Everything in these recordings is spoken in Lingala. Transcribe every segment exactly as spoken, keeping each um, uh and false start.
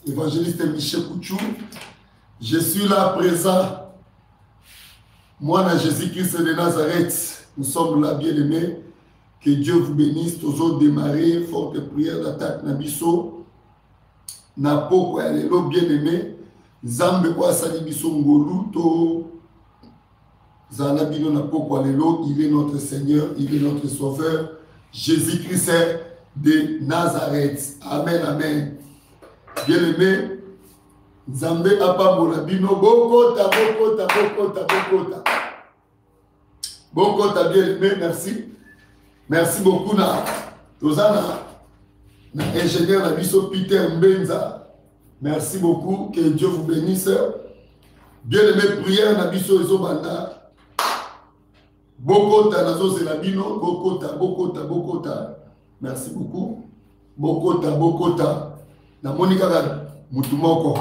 évangéliste Michel Kouchou. Je suis là présent. Moi, dans Jésus-Christ de Nazareth, nous sommes là, bien-aimés. Que Dieu vous bénisse. Tous autres démarrer, forte prière d'attaque Nabiso. Napo, bien-aimé. Zambe kwa salibiso ngolu to Zanabino Napo kwa lelo. Il est notre Seigneur, il est notre Sauveur. Jésus-Christ de Nazareth. Amen, amen. Bien-aimé, Zambé Apambola Bino, Bokota, Bokota, Bokota, Bokota. Bokota, bien-aimé, merci. Merci beaucoup, na Tozana, na ingénieur Nabiso Peter Mbenza. Merci beaucoup, que Dieu vous bénisse. Bien-aimé, prière Nabiso Ezobanda. Bokota, Nazo Zelabino, Bokota, Bokota, Bokota. Merci beaucoup. Bokota, Bokota. Na Monika Mutumoko.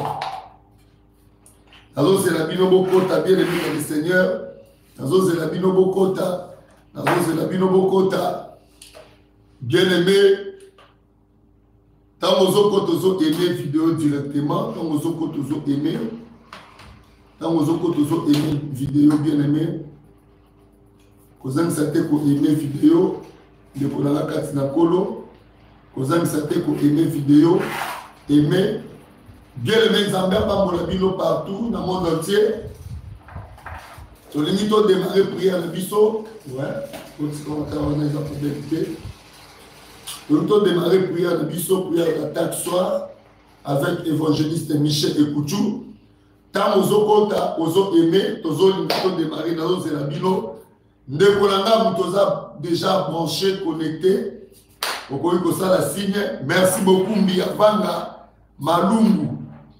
Nazo Zelabino Bokota, bien-aimé le Seigneur. Nazo Zelabino Bokota. Nazo Zelabino Bokota. Bien-aimé. Tant que vous avez aimé la vidéo directement, tant que vous avez aimé, tant que vous avez aimé la vidéo, bien-aimé, vous avez aimé la vidéo, de Kolanga Katina Kolo, vous avez aimé la vidéo, aimé, bien-aimé, Zambé, Pambolabino partout, dans le monde entier. Sur les niveaux de démarrer prière le biseau, ouais, on a des problèmes. Nous avons démarré prière de Bisso, prière d'attaque soir avec évangéliste Michel Ekouchou. Tant que vous avez aimé, vous avez démarré dans le Zélabino. Nous avons déjà branché, connecté. Vous avez ça la signe. Merci beaucoup, Mbiabanga Malungu.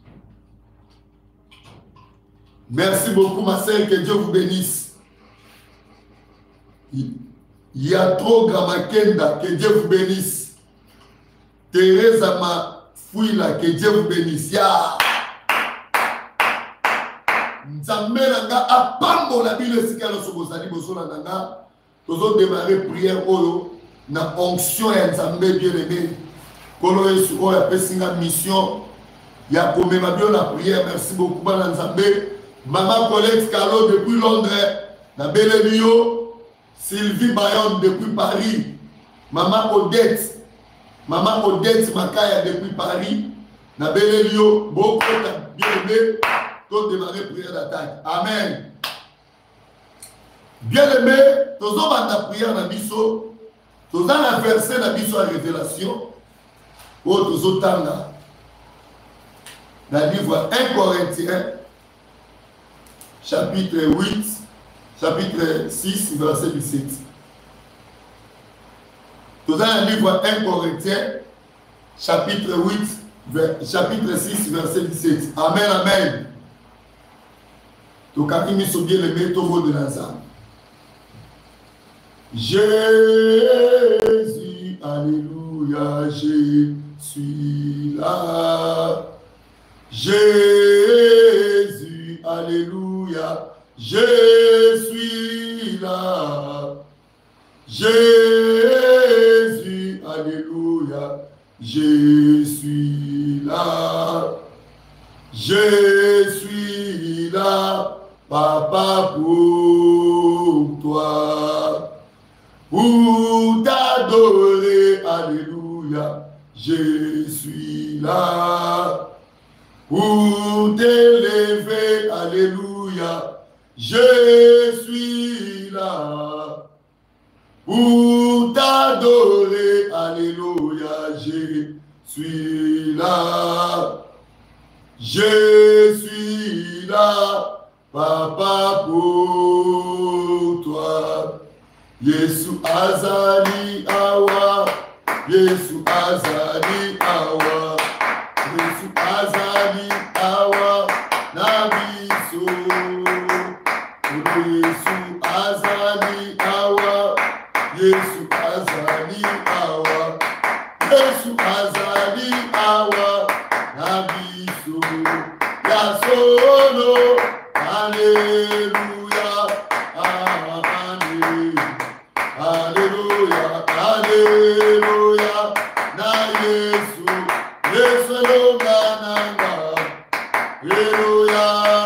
Merci beaucoup, ma sœur, que Dieu vous bénisse. Il y a trop Gramakenda, que Dieu vous bénisse. Thérèse ma fouille là, que Dieu vous bénisse. Ya Nzambe nanga apambo la bile sikalo sobosani bosola nanga. Tozo démarrer prière oyo na onction ya Nzambe bien-aimé. Kolo yesu oyo apesinga mission ya komema bio la prière. Merci beaucoup bana Nzambe. Maman Colette Carlo depuis Londres, na Belébio, Sylvie Bayon depuis Paris, Maman Odette, Maman Odette Makaya depuis Paris, na Belébio, beaucoup de bien-aimés, tout démarrer prière d'attaque. Amen. Bien-aimé, tous les gens qui prière dans Bisso, tous les gens qui versé dans Bisso à révélation, ou tous les gens dans le livre un Corinthiens, chapitre huit, chapitre six, verset dix-sept. Tout dans le livre un Corinthiens, chapitre huit, chapitre six, verset dix-sept. Amen, amen. Tout cas, il me souvient bien le métaux de l'ensemble. Jésus, alléluia, je suis là. Jésus, alléluia, je suis là. Jésus, alléluia, je suis là. Je suis là, papa, pour toi. Pour t'adorer, alléluia, je suis là. Pour t'élever, alléluia, je suis là. Pour t'adorer, alléluia, je suis là. Je suis là, papa, pour toi. Yesu azali awa, Yesu azali awa. Yesu azali awa na biso. Yesu azali awa. Yesu azali awa. Yesu azali awa na biso. Ya solo. Alléluia. Amen. Alléluia. Alléluia. Na Yesu. Yesu longa na nanga. Alléluia,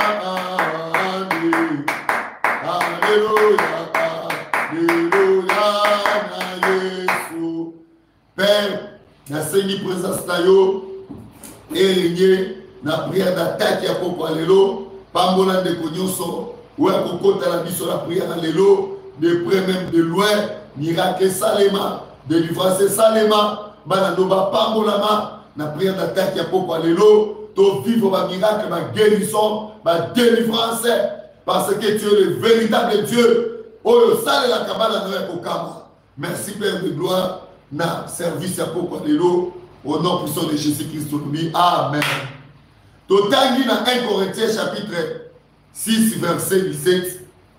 Alléluia, Alléluia, na Yesu. Père, na sengi présence na yo, et na prière d'attaque ya poko alelo, pambola de konyoso, ou ya kokota la biso la prière alelo, de près même de loin, miracle salema, délivrance salema, bananoba pambolama, na prière d'attaque ya poko alelo, to vivre ma miracle, ma guérison, ma délivrance, parce que tu es le véritable Dieu. Oh, sale la kabala na kokama. Merci Père de gloire, na service ya poko alelo, au nom puissant de Jésus-Christ. Amen. Totangi na un Corinthiens chapitre six verset dix-sept.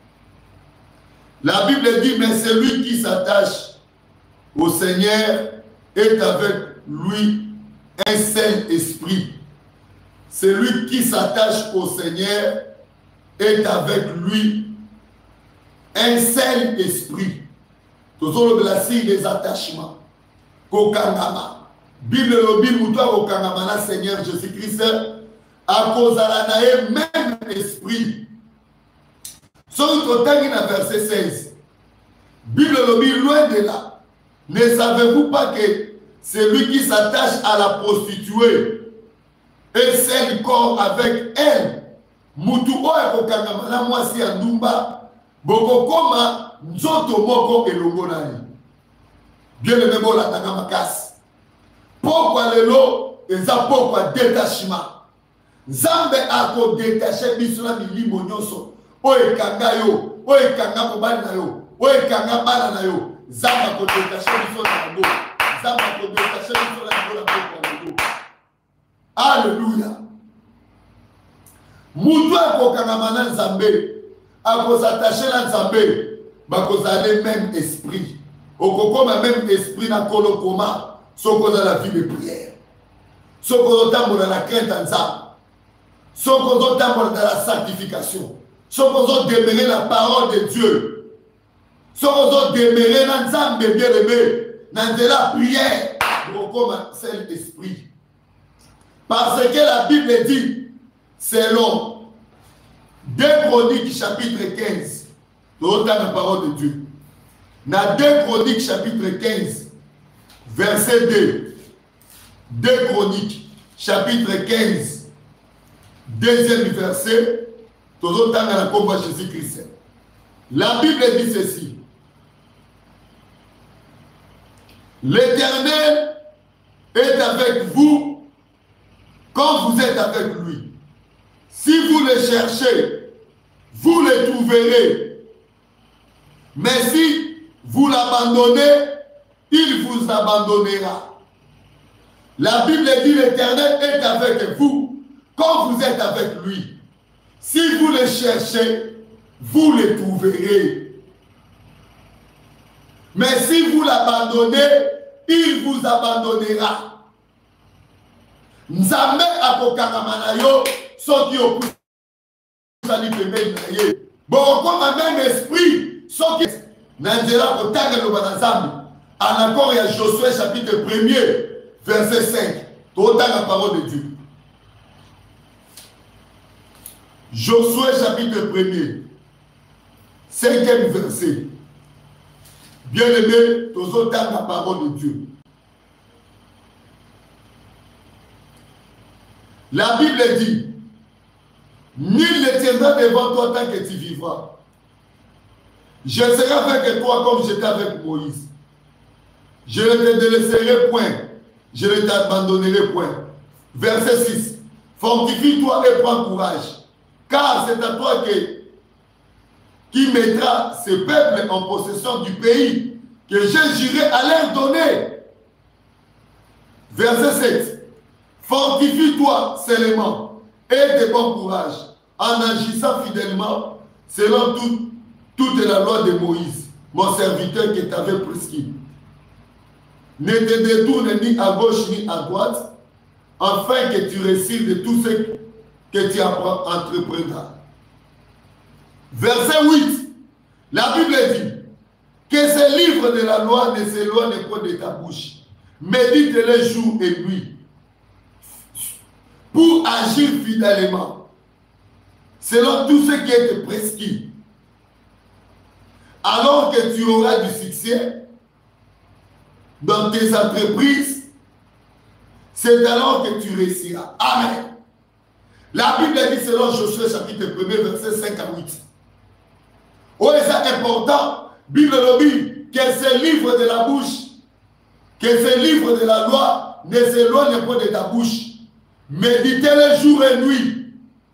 La Bible dit, mais celui qui s'attache au Seigneur est avec lui un seul esprit. Celui qui s'attache au Seigneur est avec lui un seul esprit. Toujours le glacis des attachements. Kokangama. Bible le Bible moutoua kokangama na Seigneur Jésus-Christ à cause de la même esprit. Son totangi na verset seize. Bible le Bible loin de là. Ne savez-vous pas que celui qui s'attache à la prostituée et celle corps avec elle, mutu oya kokangama na mwasi ya ndumba, bokokoma nzoto moko elongo na ye. Bien le même la tanga makasi. Pourquoi lelo eza pourquoi détachement. Nzambe ako détaché biso na milimo nyonso. Oye kanga yo, oye kanga mobali na yo, oye kanga bana na yo. Nzambe ako détaché biso na yango. Nzambe ako détaché biso na yango na pourquoi. Alléluia. Mutu akokangama na Nzambe, akozatache na Nzambe, bakozale même esprit. Okokoma même esprit na kolokoma, soko dans la vie de prière. Soko dans la crainte en Nzambe. Soko dans la sanctification. Soko demeurer la parole de Dieu. Soko demeurer na Nzambe bien-aimé, dans de la prière, okokoma seul esprit. Parce que la Bible dit, selon deux Chroniques chapitre quinze, dans la parole de Dieu. Dans deux Chroniques chapitre quinze, verset deux. deux Chroniques chapitre quinze, deuxième verset, dans la combat Jésus-Christ. La Bible dit ceci. L'Éternel est avec vous quand vous êtes avec lui. Si vous le cherchez, vous le trouverez. Mais si vous l'abandonnez, il vous abandonnera. La Bible dit l'Éternel est avec vous quand vous êtes avec lui. Si vous le cherchez, vous le trouverez. Mais si vous l'abandonnez, il vous abandonnera. Nzambe akokangama na yo soki okusani pembeni na ye. Bokoma même esprit soki na nzela kotanga loba na Nzambe. En accord ya Josué chapitre premier verset cinq. Totanga parole de Dieu. Josué chapitre premier cinquième verset. Bien-aimé, tozotanga la parole de Dieu. La Bible dit, nul ne tiendra devant toi tant que tu vivras. Je serai avec toi comme j'étais avec Moïse. Je ne te délaisserai point, je ne t'abandonnerai point. Verset six. Fortifie-toi et prends courage, car c'est à toi que, qui mettra ce peuple en possession du pays que j'ai juré à leur donner. Verset sept. Fortifie-toi seulement et de bon courage en agissant fidèlement selon tout, toute la loi de Moïse, mon serviteur qui t'avait prescrit. Ne te détourne ni à gauche ni à droite, afin que tu réussisses de tout ce que tu entreprendras. Verset huit. La Bible dit que ce livre de la loi ne s'éloigne pas de ta bouche. Médite-le jour et nuit, pour pour agir fidèlement, selon tout ce qui est prescrit, alors que tu auras du succès dans tes entreprises, c'est alors que tu réussiras. Amen. La Bible dit selon Josué chapitre premier, verset cinq à huit. Oh, c'est important. Bible dit que ce livre de la bouche, que ce livre de la loi ne s'éloigne pas de ta bouche. Méditez-le jour et nuit.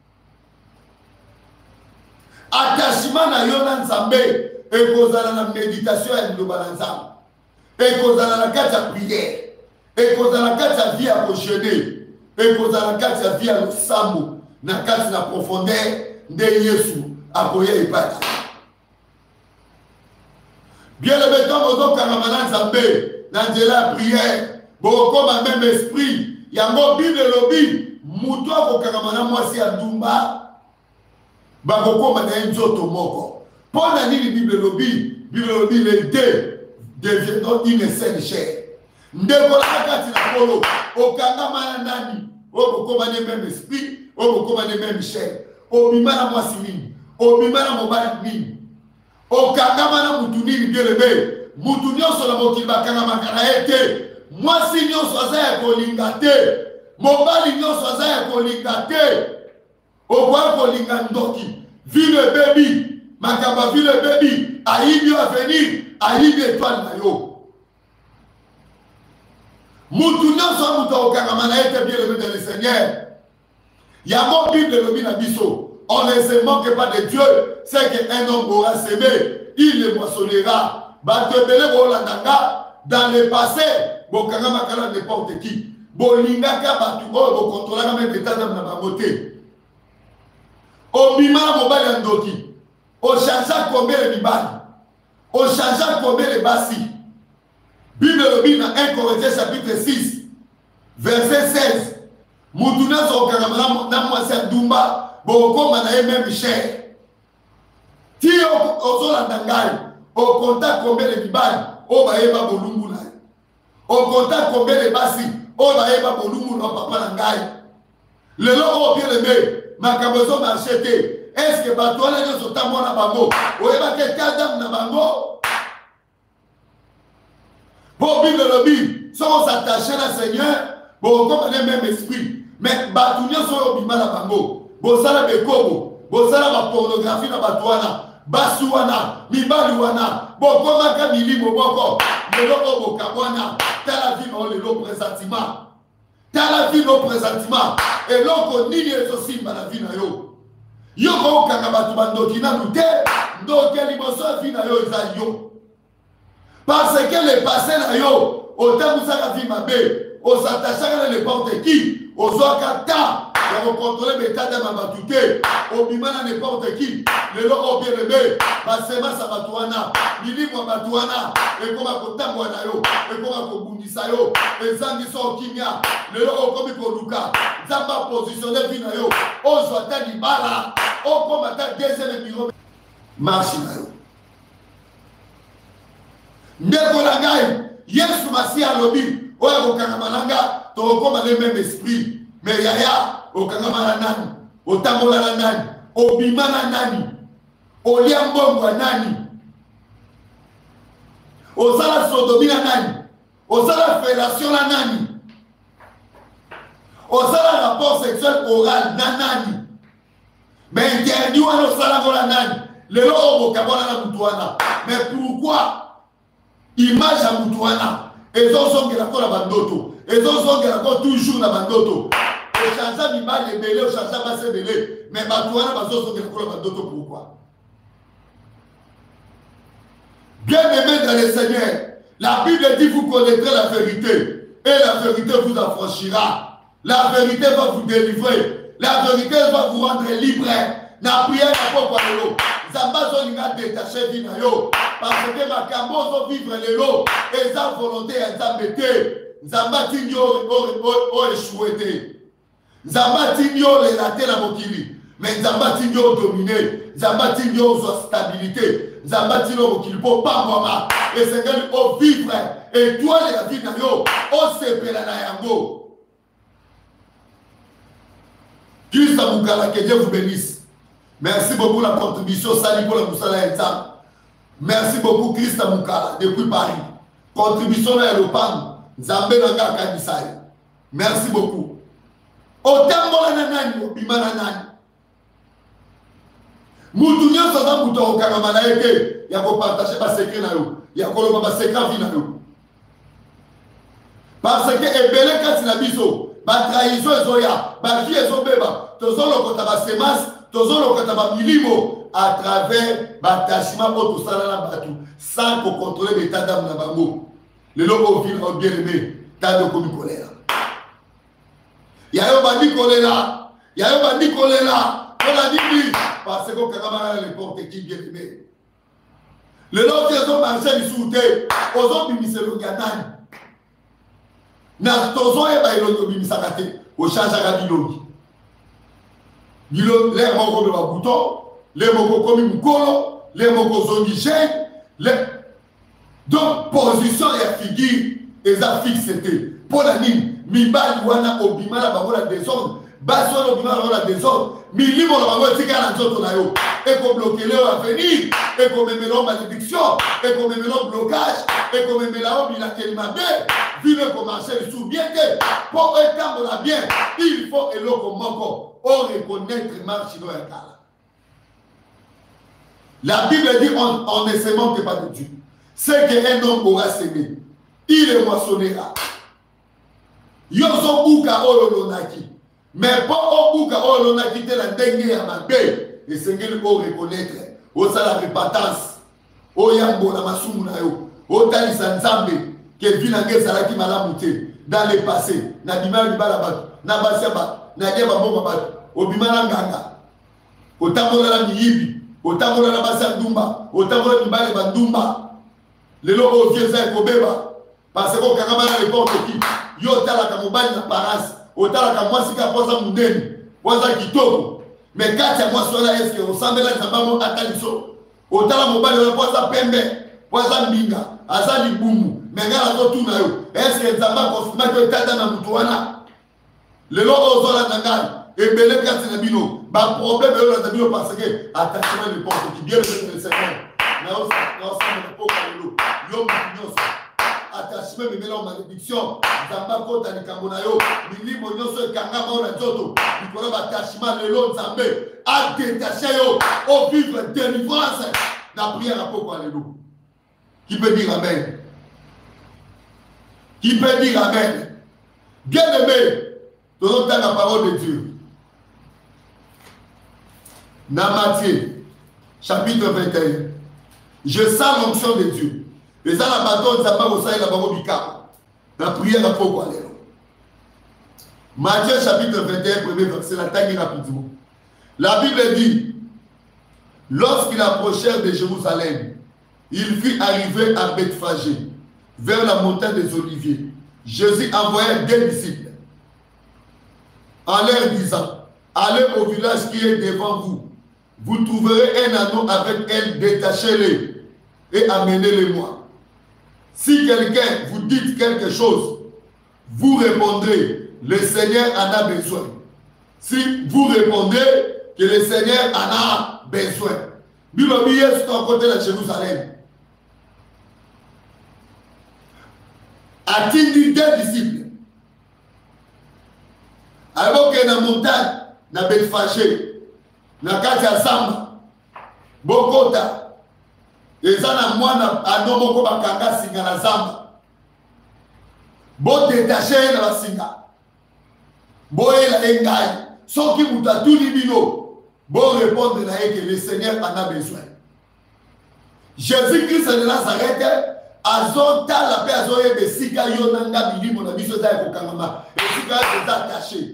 Attachement na yona nzambe et kozala na méditation ya ndobala nzambe. Et kozala na kati ya prière. Et kozala na kati ya vie ya kojeûner. Et kozala na kati ya vie ya losambo. Na kati na profondeur de Yesu akoya ipata. Bien le béton ozo kanamana nzambe na nzela prière. Bokoma même esprit. Yango Bible lobi mutu akokangamana mwasi ya ndumba bakokoma na nzoto moko. Pona nini Bible lobi? Bible lobi les deux deviendront une seule chair. Ndeko la kati na polo okangamana nani okokoma ne même esprit, okokoma ne même chair. Obimana mwasi nini? Obimana mobali nini? Okangamana mutu nini bielebe? Mutu nyonso na mokili bakangamaka na ete. Mwasi nyonso aza ya kolinga te, mobali nyonso aza ya kolinga te, okoya kolinga ndoki, vile bebi, makamba vile bebi, ayibi avenir, ayibi étoile na yo. Mutu nyonso mutu okangama na ete bien le de le Seigneur. Yango Bible lobi na biso, on ne se manque pas de Dieu, c'est qu'un homme aura semé, il le moissonnera. Batebele bolandanga dans le passé. Bokanga makala n'importe qui. Bolingaka batu oyo bokontrolaka même état d'âme na bango te. Obima mobali ya ndoki. Ochangea combien le mibali. Ochangea combien le basi. Bible lobi na un Corinthiens chapitre six verset seize. Mutu nyonso okanga na mwasi ya ndumba bokoma na ye même chair. Ti ozolanda ngai okonta combien le mibali oyo bayeba bolungu na ye. Au contact combien de basi, on va y avoir beaucoup de papa nangai. Le lot bien aimé, ma cabozo m'a acheté. Est-ce que bateau là nous sommes à na bango? Ou est-ce que quelqu'un d'âme na bango? Pour bien le lobby, sans s'attacher à Seigneur, bon comme le même esprit. Mais bateau nous sommes au bima na bango. Bon ça la bekobo, bon ça la pornographie na batuana. Basuana, Mibaluana, Bokomaka Milimo Boko, le logo Bokabwana, t'as la vie dans le lot présentiment. T'as la vie dans le présentiment. Et l'on nini est aussi la vie na yo. Yoko Kakabatu Bandokina nous te, donc quel émotion vie na yo est yo. Parce que le passé na yo, autant vous savez vie ma bé, aux attachés à n'importe qui, aux okata. On contrôler mes tas de ma batute, au bimana n'importe qui, le lot bien aimé, ma sema sabatouana, mili moi batouana, et comme à kotamwana yo, et comme à kobundisa yo, et zangi so kinya, le lot comme koduka, zamba positionné vina yo, o joata di bala, o comme à ta deuxième bureau, marche na yo. Ndeko la ngai, yesu masi a lobi, o ya kokanamananga, to comme à le même esprit, mais yaya. Okangama nani, otambola nani, obimana nani, oliambongo nani, osala sodomina nani, osala fellation la nani, osala rapport sexuel oral na nani, mais interdit wana osala ngola nani, lelo obokabona na mutuana, mais pourquoi image ya mutuana, ezozongela ko na bandoto, ezozongela ko toujours na bandoto. Au changement du mal est belé, au changement va se belé. Mais Batouana va se faire d'autres pourquoi? Bien aimé dans le Seigneur, la Bible dit vous connaîtrez la vérité et la vérité vous affranchira. La vérité va vous délivrer. La vérité va vous rendre libre. Na prière à quoi l'eau. Zambazo l'inga détaché vina yo. Parce que ma cambozo vivre le lot et sa volonté est embêtée. Zambati nyo o échoué. Zambati nyo le raté la mokili. Mais Zambati nyo dominé. Zambati nyo sa stabilité. Zambati nyo mokili pour pas moi. Et c'est que au vivre et toi la vie na yo. O sepela na yango. Christ Moukala, que Dieu vous bénisse. Merci beaucoup la contribution, Sali pour la Moussala et Tam. Merci beaucoup Christ Moukala, depuis Paris. Contribution à l'Opan, Zambé Nanga Kadisai. Merci beaucoup. Autant de nanani, Bimana Nani. Moutounian Sazan Mouton, Karamana Eke, il y a qu'on partage ma secret na yo. Il y a qu'on ma secret na yo. Parce que Ebele Katsinabiso, ma trahison et Zoya, ma vie et Zobeba, Tozolo Kotaba Semas, Tozolo Kotaba Milimo, à travers Batashima Otosala Batou, sans qu'on contrôle l'état d'âme Nabango. Le lot au fil bien aimé, tant de commis colère. Yayo Bandi Kolela, Yayo Bandi Kolela, on a dit parce que Kakamara les portes qui bien aimé. Le lot qui ont marché du soute, aux autres Bimiselo Ganan. Na tozo e ba ilongo bimisakate o changera bilongi bilongi les moko de babuto les moko komi mukolo les moko zongi jen les donc position et figure eza fixité pour la ligne mibali wana obimala bango la désordre baso wana obimala bango la désordre milimo la bango tika na nzoto na yo et qu'on bloquer leur avenir et qu'on me mélange malédiction et qu'on me mélange blocage et qu'on me mélange bilatel mabé. Vivre comme marcher sous bien que pour étendre la bien, il faut et l'eau comme manco. On reconnaître marche dans un cas. La Bible dit on, on ne se manque pas de Dieu. C'est qu'un homme aura semé, il le moissonnera. Yoso buka olonaki. Mais pas au buka olonaki de la dengue à ma baie. Et c'est qu'il faut reconnaître. Au la repentance. Au yambo na masumu na yo. Au tali sanzambe. Que vinage salaki malamute dans le passé na bimala libala bato na basiaba na deba bomba bato obimala nganga otambola la miyibi otambola la basandumba otambola mibale bandumba lelo o fieza ko beba parce que kakabana le porte qui yo tala ka mobali na parasi otala ka mwasi ka poza mundeni poza kitoko mais kati ya mwasi wala est-ce que osambela zambamo ataliso otala mobali wala poza pembe poza mbinga azali bumu. Mais est-ce que Zamba confirme que Tata na Mutouana le lot aux zones d'Angal et Belé Katinabino, bah problème de la parce que attachement de porte qui vient de le Seigneur. Non, non, ça ne attachement de mélange malédiction, Zamba Kota ni Kamonayo, Mili Monyoso Kangama na Zoto, il faut attachement le lot Zambé, à détacher au vivre délivrance, la prière à Poko Alléluia. Qui peut dire Amen? Qui peut dire Amen? Bien aimé, nous avons la parole de Dieu. Dans Matthieu, chapitre vingt et un. Je sens l'onction de Dieu. Et ça, la bâton, ça va au sein de la parole du cap. La prière à Poko Alléluia. Matthieu, chapitre vingt et un, premier verset, la taille rapidement. La Bible dit, lorsqu'ils approchèrent de Jérusalem, il fut arrivé à Bethphagée, vers la montagne des Oliviers. Jésus envoya deux disciples en leur disant, allez au village qui est devant vous. Vous trouverez un anneau avec elle, détachez-le et amenez-le-moi. Si quelqu'un vous dit quelque chose, vous répondrez, le Seigneur en a besoin. Si vous répondez que le Seigneur en a besoin. Bible est à côté de Jérusalem. A-t-il deux disciples? Alors que dans la montagne, dans Bethphagée, dans le quartier Samba, Bokota, les gens à moi, à Nomoko Bakanga, Singa, la Zamba, Bo détaché dans la Singa, Bo et la Engaï, ceux qui vous ont tout libino, Bo répondre que le Seigneur en a besoin. Jésus-Christ de Nazareth, azota la paix azoye besika yo nanga bilimo na biso za ko kangama esika za attaché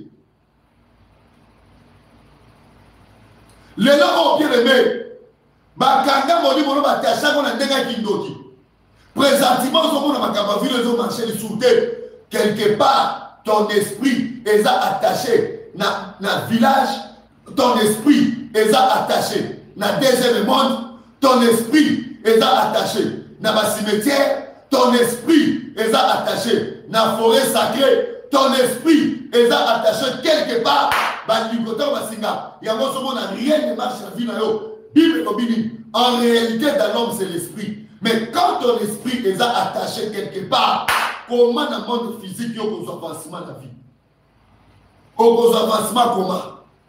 le lo bien aimé bakanga moni mono batasha ko na ndenga kindoki présentement zo mona makamba ville zo marché de souté quelque part ton esprit est attaché na na village ton esprit est attaché na deuxième monde ton esprit est attaché. Dans le cimetière, ton esprit est attaché. Dans la forêt sacrée, ton esprit est attaché quelque part. Il y a rien ne marche la vie. Bible en réalité, dans l'homme, c'est l'esprit. Mais quand ton esprit est attaché quelque part, comment dans le monde physique, il y a un avancement de la vie? Au avancement, comment?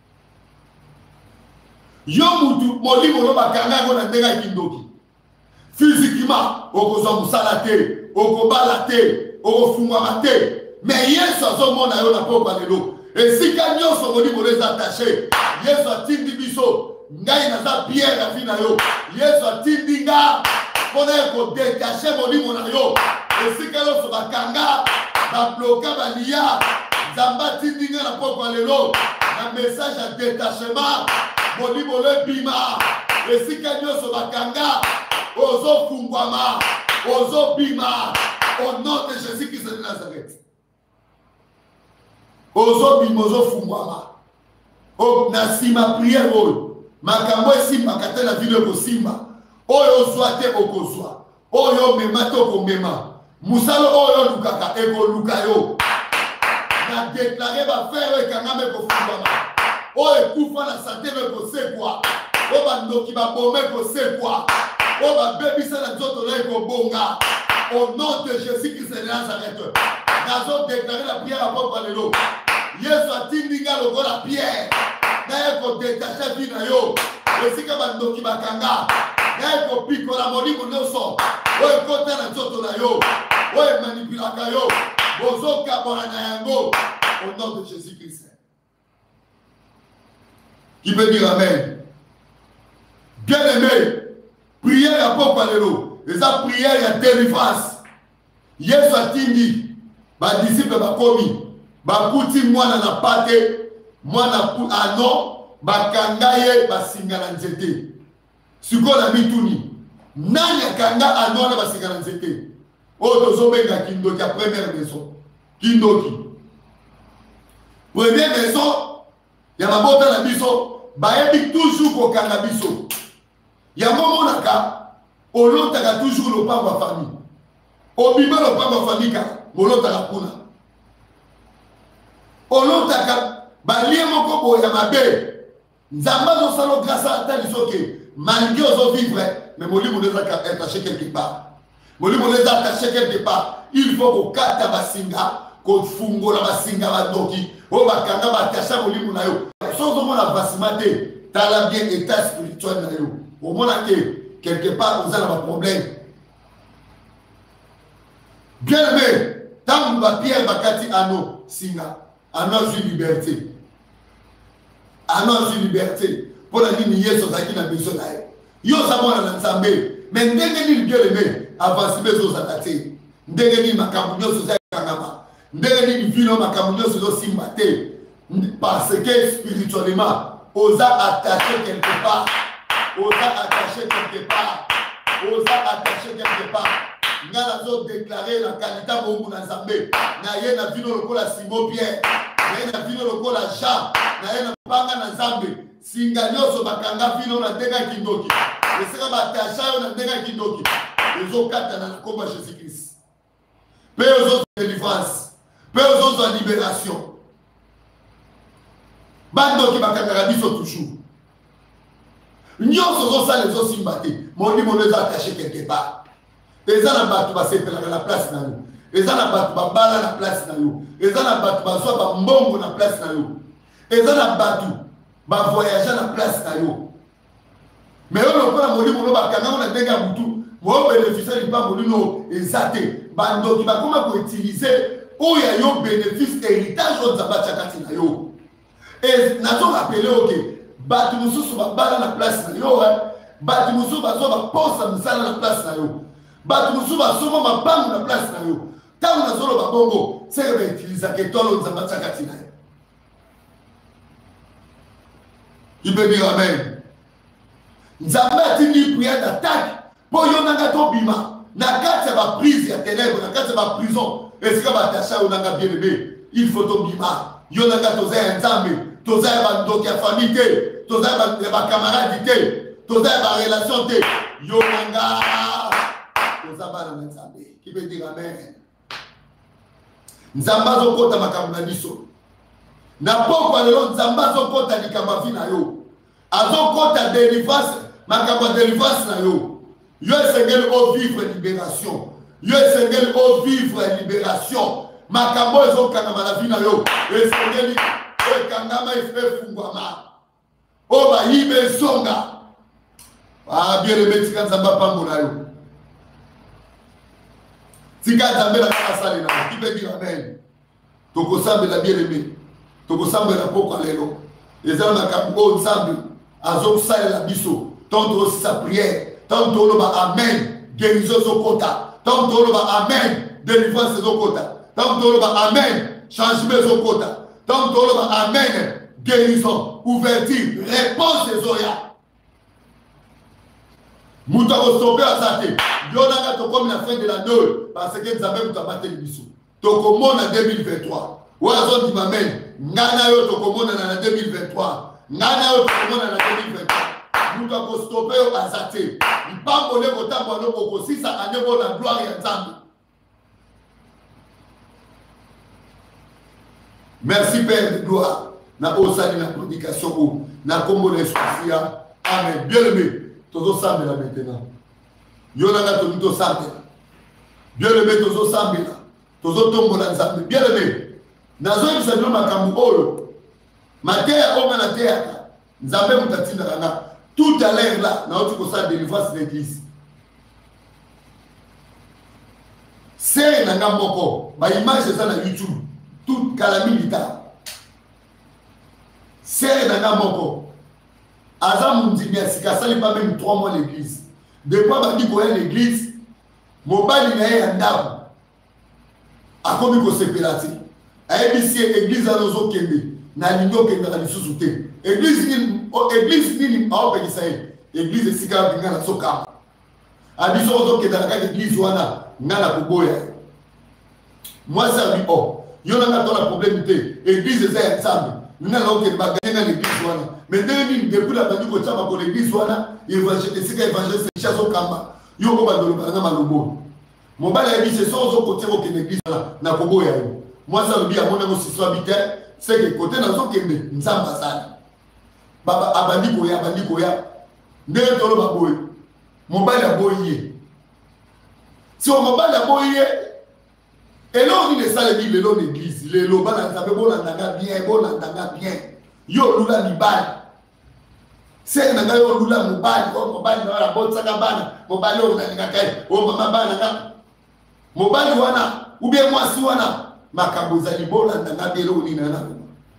Yo mutu moli molo bakanga ko na ndenga kindoki. Physiquement, au musalate, au balate, au fumamate. Mais yesu azomona yo na poko lelo. Et si kanyo so moli molo est attaché, yesu atindi biso. Ngai naza pierre la vie na yo. Yesu atindi nga pona ko détacher moli mona yo. Et si kanyo so bakanga, ba bloka ba liya, zamba tindi nga na poko lelo. Un message à détachement. Moli molo bima. Et si kanyo so bakanga, ozo fungwama, ozo bima. Au nom de Jésus-Christ de Nazareth. Ozo bima, ozo fungwama. Oh, nasi ma prière oyo. Makambo simba kate la ville ko simba. Oyo swate okozwa. Oyo mema to ko mema. Musalo oyo lukaka eko lukayo. Na déclarer ba faire e kangame ko fungwama. Oyo kufa na santé me ko sekwa. O ba ndoki ba bombe ko sekwa. O ba bebisa na nzoto na eko bonga. Au nom de Jésus-Christ de Nazareth. Nous avons déclaré la prière à Papa Lelo. Yesu atindinga logo la pierre. Naye ko détacher vie na yo. Esika bandoki bakanga. Naye ko piko la moli monoso. Oye kota na nzoto na yo. Oye manipulaka yo. Bozo kabona na yango. Au nom de Jésus-Christ. Qui peut dire Amen? Bien aimé. Prière à Papa Lelo. Et sa prière ya délivrance. Yesu atindi. Ba disciple ba komi. Ba kuti mwana na pate. Mwana ano. Ba kangaye ba singana nzete. Siko na mituni. Nani akanga ano na ba singana nzete. O tozo benga kindoki a première maison. Kindoki. Première maison. Ya mabota na biso. Ba yebi toujours ko kanga biso. Ya momo naka. Olotaka toujours le pas ma famille. Obima le pas ma famille car olotaka kuna. Olotaka balie moko boya mabe. Nzamba no salo grâce à ta lisoke. Malgré aux vivre mais moli mo leza attaché quelque part. Moli mo leza attaché quelque part. Il faut ko kata basinga, ko fungola basinga badoki. O bakanga batasha moli mo na yo. Sans au moins la basimate, tala bien état spirituel na yo. Au moins que quelque part, vous avez un problème. Bien aimé, tant que vous Pierre Bakati Ano, Singa, Ano une liberté. Ano une liberté. Pour la ligne, il y a qui n'a besoin d'aide. Yo savons la Nzambé. Mais n'engagez bien aimé, avancez les autres attaqués. N'engagez ma camouflage sur Kangama. N'engagez une vie, ma camouflage sur Simbate. Parce que spirituellement, osa attacher quelque part. Osa attaché quelque part. Osa attaché quelque part. Nous avons déclaré la qualité de mon Nzambé. Nous avons vu le la Simon Pierre. Nous avons vu le la Jean. Nous avons vu le Nzambé. Singanyo so bakanga vino na ndega kindoki. Esika batasha na ndega kindoki. Ezo kata na komba Jésus-Christ. Peu aux autres délivrance. Peu aux autres libération. Bando ki bakanga biso toujours. Nous sommes les autres sympathiques. Mon livre nous a attaché quelque part. Les gens n'ont pas se faire la place. Les gens n'ont pas bala la place. Les gens n'ont pas soit mbongo la place. Les gens n'ont pas voyager la place. Mais on n'a pas mon livre, on a quand même des boutou. Moi, bénéficiaire du pas mon livre exacté. Bando qui va comment utiliser où il y a un bénéfice héritage au Zabachakati. Et nous avons rappelé, ok. Batu mususu babala na place na yo eh batu mususu bazo ba posa msala na place na yo batu mususu bazo ma bangu na place na yo tangu na zolo babongo c'est ba utiliser que tolo nzamba tsakati na yo. Il peut dire amen. Nzamba tindi prière d'attaque pour yo nanga to bima na kati ba prise ya ténèbres na kati ba prison et c'est ba tasha o nanga bien aimé il faut to bima yo nanga to za nzambe. Tous les gens qui ont famille, tous les gens qui ont camarades, tous les gens qui ont relation, Yonanga, tous les gens qui ont qui peut dire amen. nzambe azokota makambo na biso na pokwa lelo nzambe azokota likambo ya vi na yo azokota délivrance makambo ya délivrance na yo yo esengeli ovivre libération yo esengeli ovivre libération makambo ezokangama na vi na yo esengeli ekangama efungwama o bayibe ezonga bien-aimé tika nzambe apambola yo tika nzambe na asali na qui peut dire amen tokosambela bien-aimé tokosambela pokwa lelo ezala makambo oyo nzambe azosalela biso tant tosisa prière tant toloba amen guérison ezokota tant toloba amen délivrance ezokota tant toloba amen changement ezokota tant toloba amen guérison ouverture réponse ezoya mutu akostope aza te yo nanga tokomi na fin de l'année parce que nzambe mutu abateli biso tokomona deux mille vingt-trois oyo azondima amen ngai na yo tokomonana na deux mille vingt-trois ngai na yo tokomona na deux mille vingt-trois mutu akostope yo aza te mpambole kotambola no bokosisa ane bona gloire ya nzambe. Merci Père de gloire na osali na prédication o na kombo na Esofia amen. Bien aimé tozo sambela maintenant yo nanga to mito sambela bien aimé tozo sambela tozo tombola nzambe bien aimé nazo yebisa bino makambo oyo mateya oyo na teyaka nzambe mutatinda kanga tout à l'heure là na oti kosala délivrance d'église c'est nanga moko ba image eza na YouTube tout calamita c'est nanga moko aza mundimi asika sali pas même trois mois l'église depuis bandi koya l'église mobali na ye ya ndako akomi kosepela te ayebisi église azozokende na lingi okendaka lisusu te église nini église nini aopekisa ye église esika abinga na sokama abiso ozokendaka kaka église wana nga na koboya mwasi abi o yo nanga tona problème te église eza ya nzambe nga na okende baganye na l'église wana mais ndenge nini depuis la bandi kotia bako l'église wana évangile esika évangile secha azokamba yo ko bandoloba nga malobo mobali ayebisi so ozokotia okende église wana na koboya yo mwasi alobi amonango siso abi te seke kote nazokende nzambe azali baba abandi koya abandi koya ndenge toloba boye mobali aboyi ye si mobali aboyi ye eloko nini esalemi lelo l'église lelo bana nzambe bolandanga bien bolandanga bien yo lula mibali seke na ngai yo lula mobali o mobali na wana botsaka bana mobali oyo nalingaka ye o mama bana nga mobali wana ubie mwasi wana makambo ezali bolandanga bien eloko nini na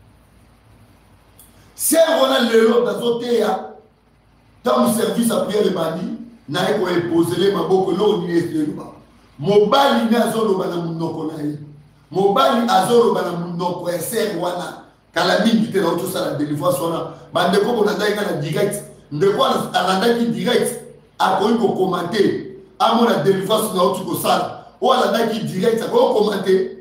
ser wana lelo nazoteya ntango service ya priere ebandi naye koepozele maboko eloko nini eteluba mobali nde azoloba na monoko na ye mobali azoloba na monoko ya ser wana kala mingi te na otosala délivrance wana bandeko bolandaki nga na direct ndeko alandaki direct akoki kokomante amona délivrance na oti kosala oyo alandaki direct akoki kokomante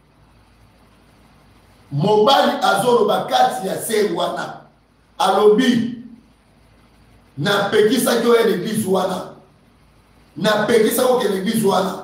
mobali azoloba kati ya ser wana alobi napekisaki oyo l'église wana napekisaki oke l'église wana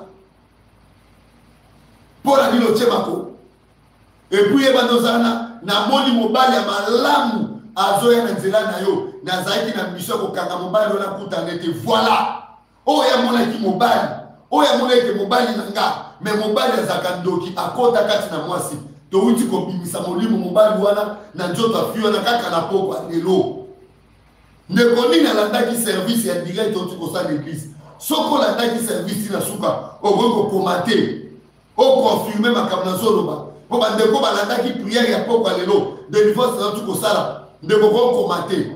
mpona nini otyemako epui yebanda ozala namoni mobali ya malamu azoya na nzela na yo nazalaki na miso ya kokanga mobali wana kutana ete voilà oyo amonaki mobali oyo amonaki mobali na nga me mobali azalaka ndoki akota kati na mwasi touti kobimisa molimo mobali wana na nzoto afi wana kaka na pokwa lelo ndeko nini alandaki service ya direct oti kosala l'église soko olandaki service na suka okoki kokomate okonfirme makambo nazoloba mpo bandeko balandaki priere ya pokwa lelo délivrance na tu kosala ndeko kokomate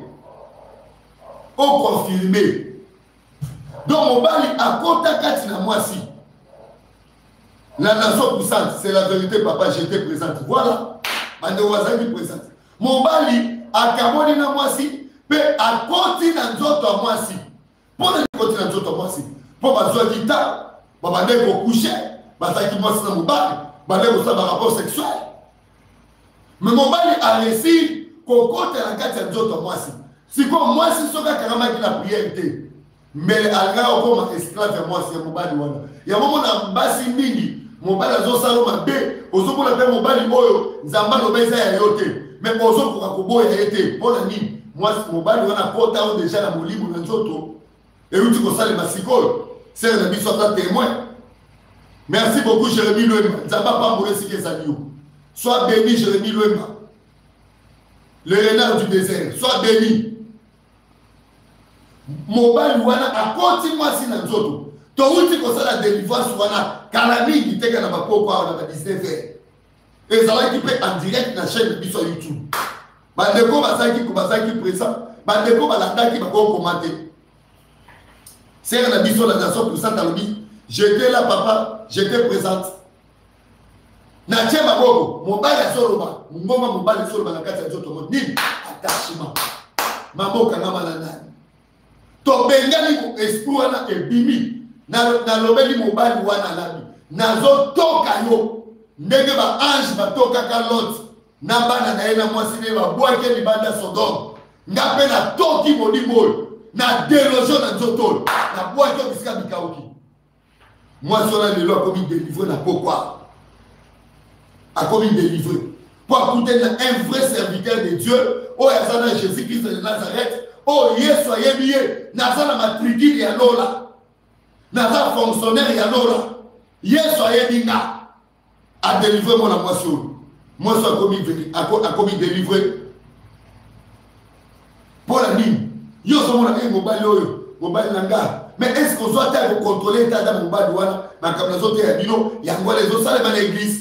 okonfirme donc mobali akota kati na mwasi. La nation puissante, c'est la vérité, papa, j'étais présente. Voilà. Mandewazaki présente. Mobali, akamoni na mwasi, pe akoti na nzoto a mwasi. Pona akoti na nzoto a mwasi. Po bazwa kita, babande ko coucher, bazaki mwasi na mobali, bande ko sa ba rapport sexuel. Mais mobali a réussi kokota na kati ya nzoto a mwasi. Siko mwasi soka karama ki la prière te. Mais alga okoma esclave ya mwasi ya mobali wana. Ya momo na basi mingi mobali azosala mabe ozomona mpe mobali oyo nzambe aloba eza ya yo te mais ozokoka koboya ye te mpo na nini mwasi mobali wana kota oyo deja na molimo na nzoto euti kosalema sikoyo sere na biso aza témoin. Merci beaucoup Jérémie Louema nzambe apambola esika ezali yo. Sois béni Jérémie Louema, le renard du désert, sois béni. Mobali wana akoti mwasi na nzoto touti kosala délivrance wana kala mingi teka na bapoko awa na ba dix-neuf heures ezalaki mpe en direct na chaîne biso ya YouTube. Bandeko bazalaki bazalaki présent, bandeko balandaki bakokoma te. Sere na biso la nation puissante alobi j'étais là papa, j'étais présente. Na tie maboko mobali azoloba ngoma mobali azoloba na kati ya nzoto nini attachement maboka ngama na nani to bengani ko esprit wana ebimi na na lobeli mobali wana labi nazo toka yo ndenge ba ange batoka ka Lot na bana na ye na mwasi ne ba bwake libanda Sodome ngape na toki molimo na déloger na nzoto na bwake bisika bikauki mwasi wana lelo akomi délivrer na pourquoi a commis délivré pour écouter un vrai serviteur de Dieu oh yazana Jésus-Christ de Nazareth oh Yesu ayemiye nazana matrikili ya lola naza fonctionnaire ya lola Yesu ayebinga a délivré mon amoisson moi so a commis a commis délivré pour la ligne yo so mona e mobile oyo mobile nanga mais est-ce qu'on doit être contrôler ta dame mobile wana na kamna zote ya bino ya ngwa les autres salles dans l'église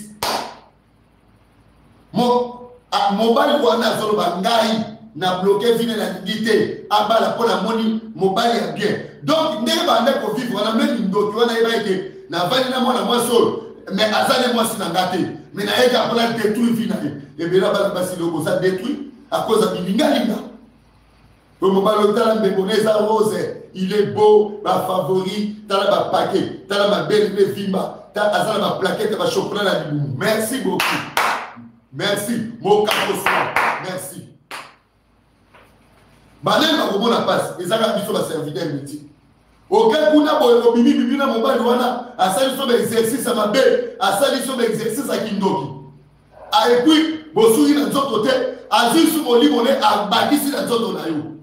Mo mobile wana solo bangai na bloquer vine na digité abala pour la moni mobile ya bien donc ndenge bande ko vivre wana même ndoki wana eba eke na vani na mwana moi solo mais azale moi sinangate mais na eka pour la détruire vina et bien là basi loko ça détruit à cause de bilinga linga le mobile tala mbeboneza rose il est beau ma favori tala ba paquet tala ma belle le vimba tala azala ma plaquette ba chocolat la libu. Merci beaucoup. Merci, mon capoçon. Merci. Balem ba komona passe, ezaka biso ba serviteur métier. Aucun kuna boyo bimi bimi na mobali wana, asali so ba exercice à mabe, asali so ba exercice à kindoki. A et puis, bosuri na nzoto te, azui su mo limone a bakisi na nzoto na yo.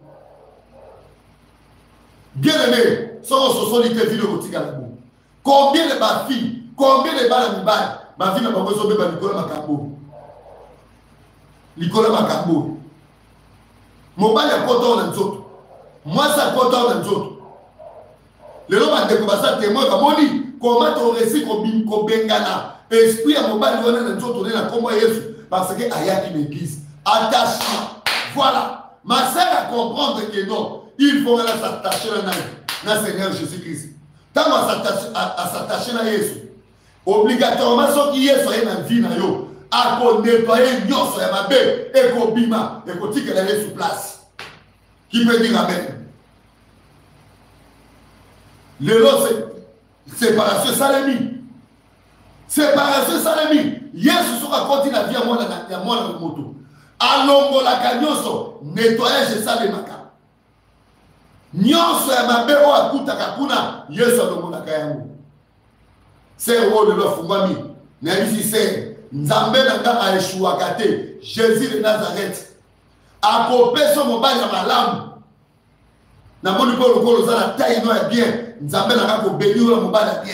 Bien aimé, so so solite vidéo botika na bo. Combien de ba filles, combien de ba na mibali, ba fille na ba bozo be ba Nicolas Makambo. Nicolas Makambo mobali akota na nzoto mwasi akota na nzoto lelo bandeko basa témoin kamoni comment on réussit ko bengana esprit ya mobali wana na nzoto na kombo Yesu parce que ayaki l'église attachement. Voilà ma sœur à comprendre que non il faut s'attacher na na Seigneur Jésus-Christ tant à s'attacher na Yesu obligatoirement so ki Yesu est na vie na yo a ko nettoyer nyonso ya mabe et ko bima et ko tikela ye sur place. Qui peut dire amen? Le lot c'est séparation salami. Séparation salami. Yesu soka koti na vie ya mwana na mwana na moto. Alongola ka nyonso nettoyage salemaka. Nyonso ya mabe o akutaka kuna Yesu alongola ka yango. C'est wo de lo fungami. Na bisi c'est Nzambe nanga aeshuaka te Jésus de Nazareth akope so mobali ya malamu na moni ko lokolo za taille no ya bien Nzambe nanga ko béni la mobali ya bien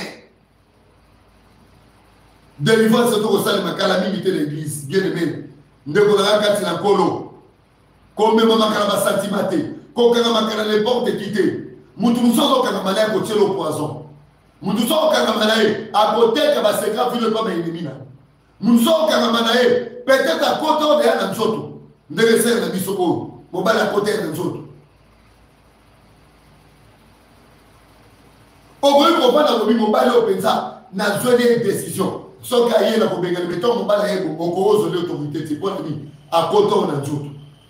délivrance to ko sala makala minité l'église bien aimé ndeko na kati na kolo kombe mama kala ba sentimate ko kanga makala n'importe qui te mutu muso kanga malaya ko tielo poison mutu so kanga malaya akote ka ba secret vile pas ba ennemi. Nous sommes peut-être à côté de la nzoto. Nous devons faire la mission pour à côté de la nzoto. Au bout de la vie, nous avons des décisions. Sauf qu'il y a des décisions, nous avons des autorités à côté de la nzoto.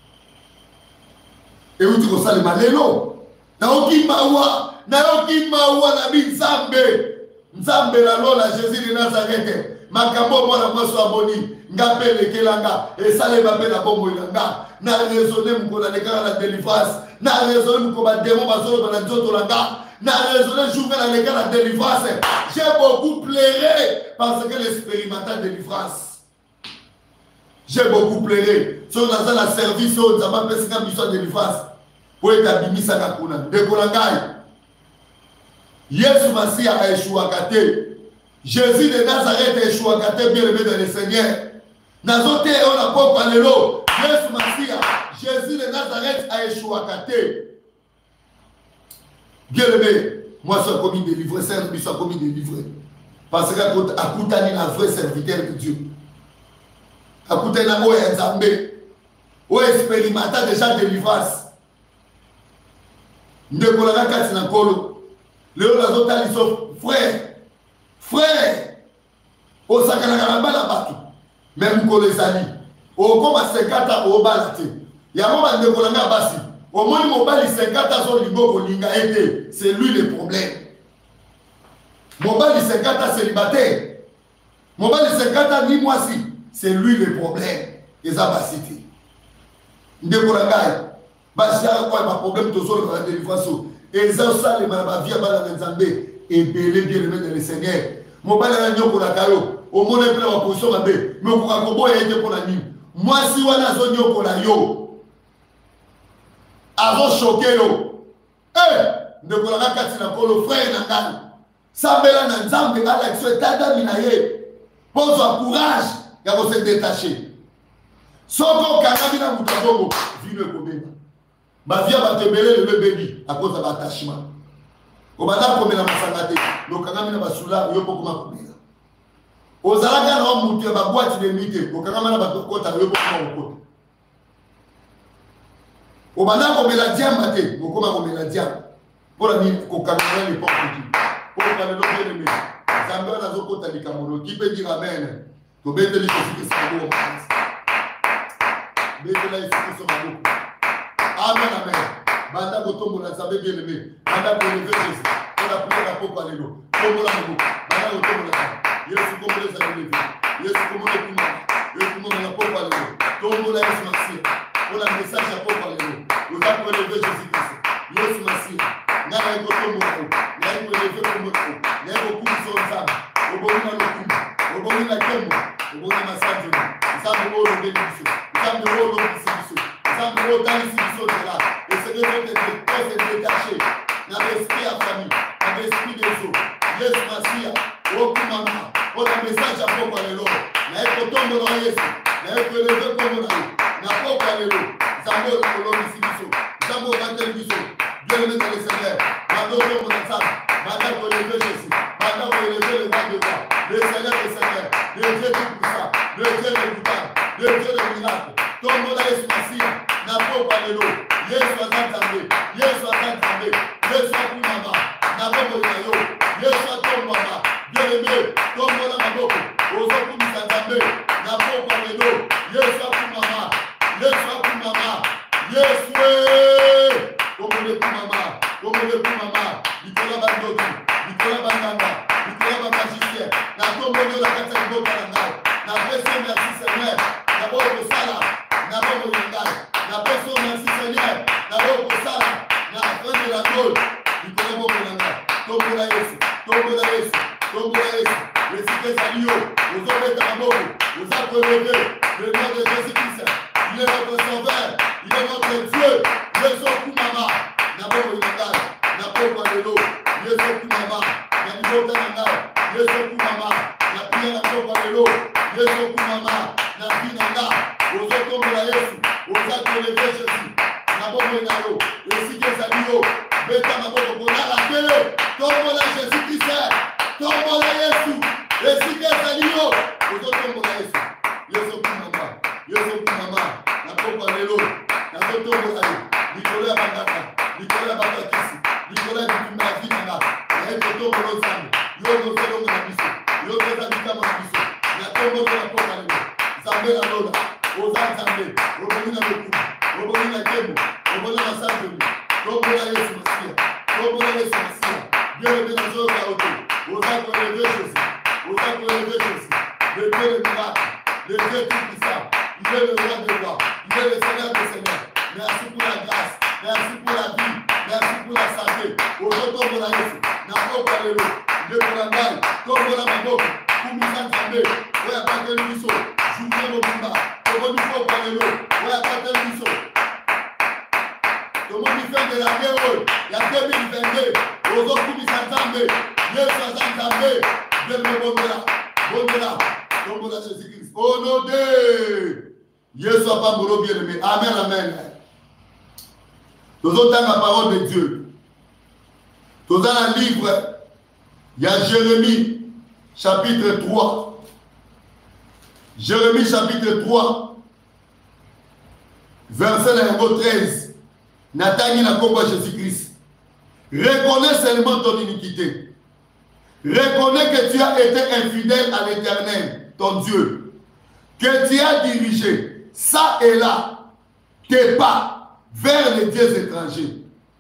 Et vous dites que ça, les malélo. Naoki mawa, naoki mawa, nabi Nzambe. Nzambe la lola, Jésus de Nazareth. Makambo mwana mwaso aboni ngapele kelanga esale bape na bombo ilanga na raisonner mko na nekala na délivrance na raisonner mko ba démon bazolo na nzoto langa n'a raisonné jour dans le cas de délivrance. J'ai beaucoup pleuré parce que l'expérimental de délivrance. J'ai beaucoup pleuré. Si on a dans la service, on a pas fait une mission de délivrance. Pour établir ça kakuna. Décolangai. Yesu Massia a échoué à Kate. Jésus de Nazareth a échoué à Kate, bien aimé dans le Seigneur. Nazote on a pas parlé l'eau. Yesu Massia, Jésus de Nazareth a échoué à Kate. Bien aimé, moi je suis commis délivré, c'est un mission commis délivré. Parce que à Koutani, un vrai serviteur de Dieu. À Koutani, un vrai Nzambé. On expérimenta déjà délivrance. Ne kolanga kati na kolo. Léo la zota li so frère. Frère. O sakana kana bala batu. Même kolo ezali. O koma sekata o balate. Ya mama ne kolanga basi. Au moins mobali sekata so lingo kolinga ete. C'est lui le problème. Mobali sekata célibataire. Mobali sekata ni mwasi. C'est lui le problème. Eza basiti. Ne kolanga basi quoi ma problème toujours dans la délivrance et ça ça les ma vie bala nzambe et belé bien le dans le Seigneur mon bala nyoko la kayo au monde plein ma position mabe mais ko ka kobo yete pour la nuit moi si wana zo nyoko la yo azo choqué yo eh ne ko la kati na ko le frère na ngani sambela na nzambe ala ki tada minaye pose courage ya ko se détacher soko kanabi na mutabongo vino ko beba ma vie va te mêler le bébé à cause de l'attachement. Au matin, comme la masangate, le kangamina basula, yo poko makumira. Aux alaga na mutu ba boîte de nuit, au kangamina ba kota yo poko makoto. Au matin, comme la diamate, au koma comme la diam. Pour la nuit, au kangamina les portes qui. Pour le le bien aimé. Zambia na zokota likamono, qui peut dire amen. To bete li kofiki sa go. Bete la ifiki so mago. Amen, amen. Banda Gotombo na Zabé bien aimé. Banda Gotombo Jésus. On a prié la peau par les lots. Tombo la mou. Banda Gotombo la mou. Yesu Kombo les amis. Yesu Kombo les Kuma. Yesu Kombo la peau par les lots. Tombo la Yesu Massia. On a message à peau par les lots. Vous avez relevé Jésus-Christ. Yesu Massia. N'a Gotombo la mou. N'a relevé Kombo la mou. N'a beaucoup de son femme. Au bon moment le coup. Au bon moment la Kembo. Au bon moment massage. Nous avons le bénéfice. Nous avons le bénéfice. Nous avons le là. Et c'est de se détacher dans l'esprit à famille, dans l'esprit des eaux. Yesu Massia, au Kumama, au message à Papa Lelo. N'a pas tombe dans Yesu, n'a pas levé comme on a eu. N'a pas Lelo, Zambo la colonie Sibiso, Zambo la télévision, Dieu le met dans le Seigneur, Mando comme on a ça, Manda pour lever Jésus, Manda pour lever le roi de roi, le Seigneur des Seigneurs, le Dieu de puissant, le Dieu de puissant, le Dieu de miracle. Tombe dans Yesu Massia, n'a pas Lelo. Yesu azantambe, Yesu azantambe, Yesu akumama, na bobo na yo, Yesu atombama, bien-aimé, tombo na maboko, ozo kumisa nzambe, na bobo lelo, Yesu akumama, Yesu akumama, Yesu eh, tombo le kumama, tombo le kumama, Nicolas Bandoki, Nicolas Banganga, Nicolas Bangagicien, na tombo de la kata de bobo na ngai, na pese merci Seigneur, na bobo sala, na bobo ngai. La personne merci Seigneur, la robe au sala, la fin de la gloire, du Colombo Bolanga, Tombo la Yesu, Tombo la Yesu, Tombo la Yesu, le cité Salio, aux hommes de Tambogo, aux arbres levés, le nom de Jésus-Christ, il est notre sauveur, il est notre Dieu, Yesu Kumama, Nabo Bolanga, Nabo Bolelo, Yesu Kumama, Nabo Bolanga, Yesu Kumama, Nabo Bolelo, Yesu Kumama, Nabinanga, aux hommes de la Yesu. Aux actes de Jésus, Nabombe Nalo, le Sike Salio, Beta Nabombe, on a la télé, tombe la Jésus-Christ, tombe la Yesu, le Sike Salio, aux autres tombe la Yesu, Yesu Kumama, Yesu Kumama, Nabombe Nalo, Nabombe Nalo, Nicolas Bangaka, Nicolas Bangakisi, Nicolas Bangakina, Naïko tombe l'ensemble, Yogo Selon de la mission, Yogo Zabika Manabiso, Natombo de la Pokalino, Zambé la Lola. Aux Zambé, au Bolina Loku, au Bolina Kemo, au Bolina Santoni, au Bolina Yesu Massia, au Bolina Yesu Massia, Dieu le bénéfice à auto, aux actes de Jésus, aux actes de Jésus, le Dieu de miracle, le Dieu tout puissant, il est le roi de roi, il est le Seigneur des Seigneurs. Merci pour la grâce, merci pour la vie, merci pour la santé. Aujourd'hui, on a poko lelo ndeko na ngai tombola maboko kumisa nzambe oyo akateli biso journée mobimba tomoni poko lelo oyo akateli biso tomoni fin de l'année oyo ya deux mille vingt-deux ozokumisa nzambe yesu aza nzambe bien bondela bondela tombola Jésus Christ au nom de Yesu apambolo bien aimé amen amen. Nous avons la parole de Dieu. Nous avons un livre, il y a Jérémie, chapitre trois. Jérémie, chapitre trois, verset numéro treize. Nathani n'a combat Jésus-Christ. Reconnais seulement ton iniquité. Reconnais que tu as été infidèle à l'Éternel, ton Dieu. Que tu as dirigé ça et là tes pas vers les dieux étrangers.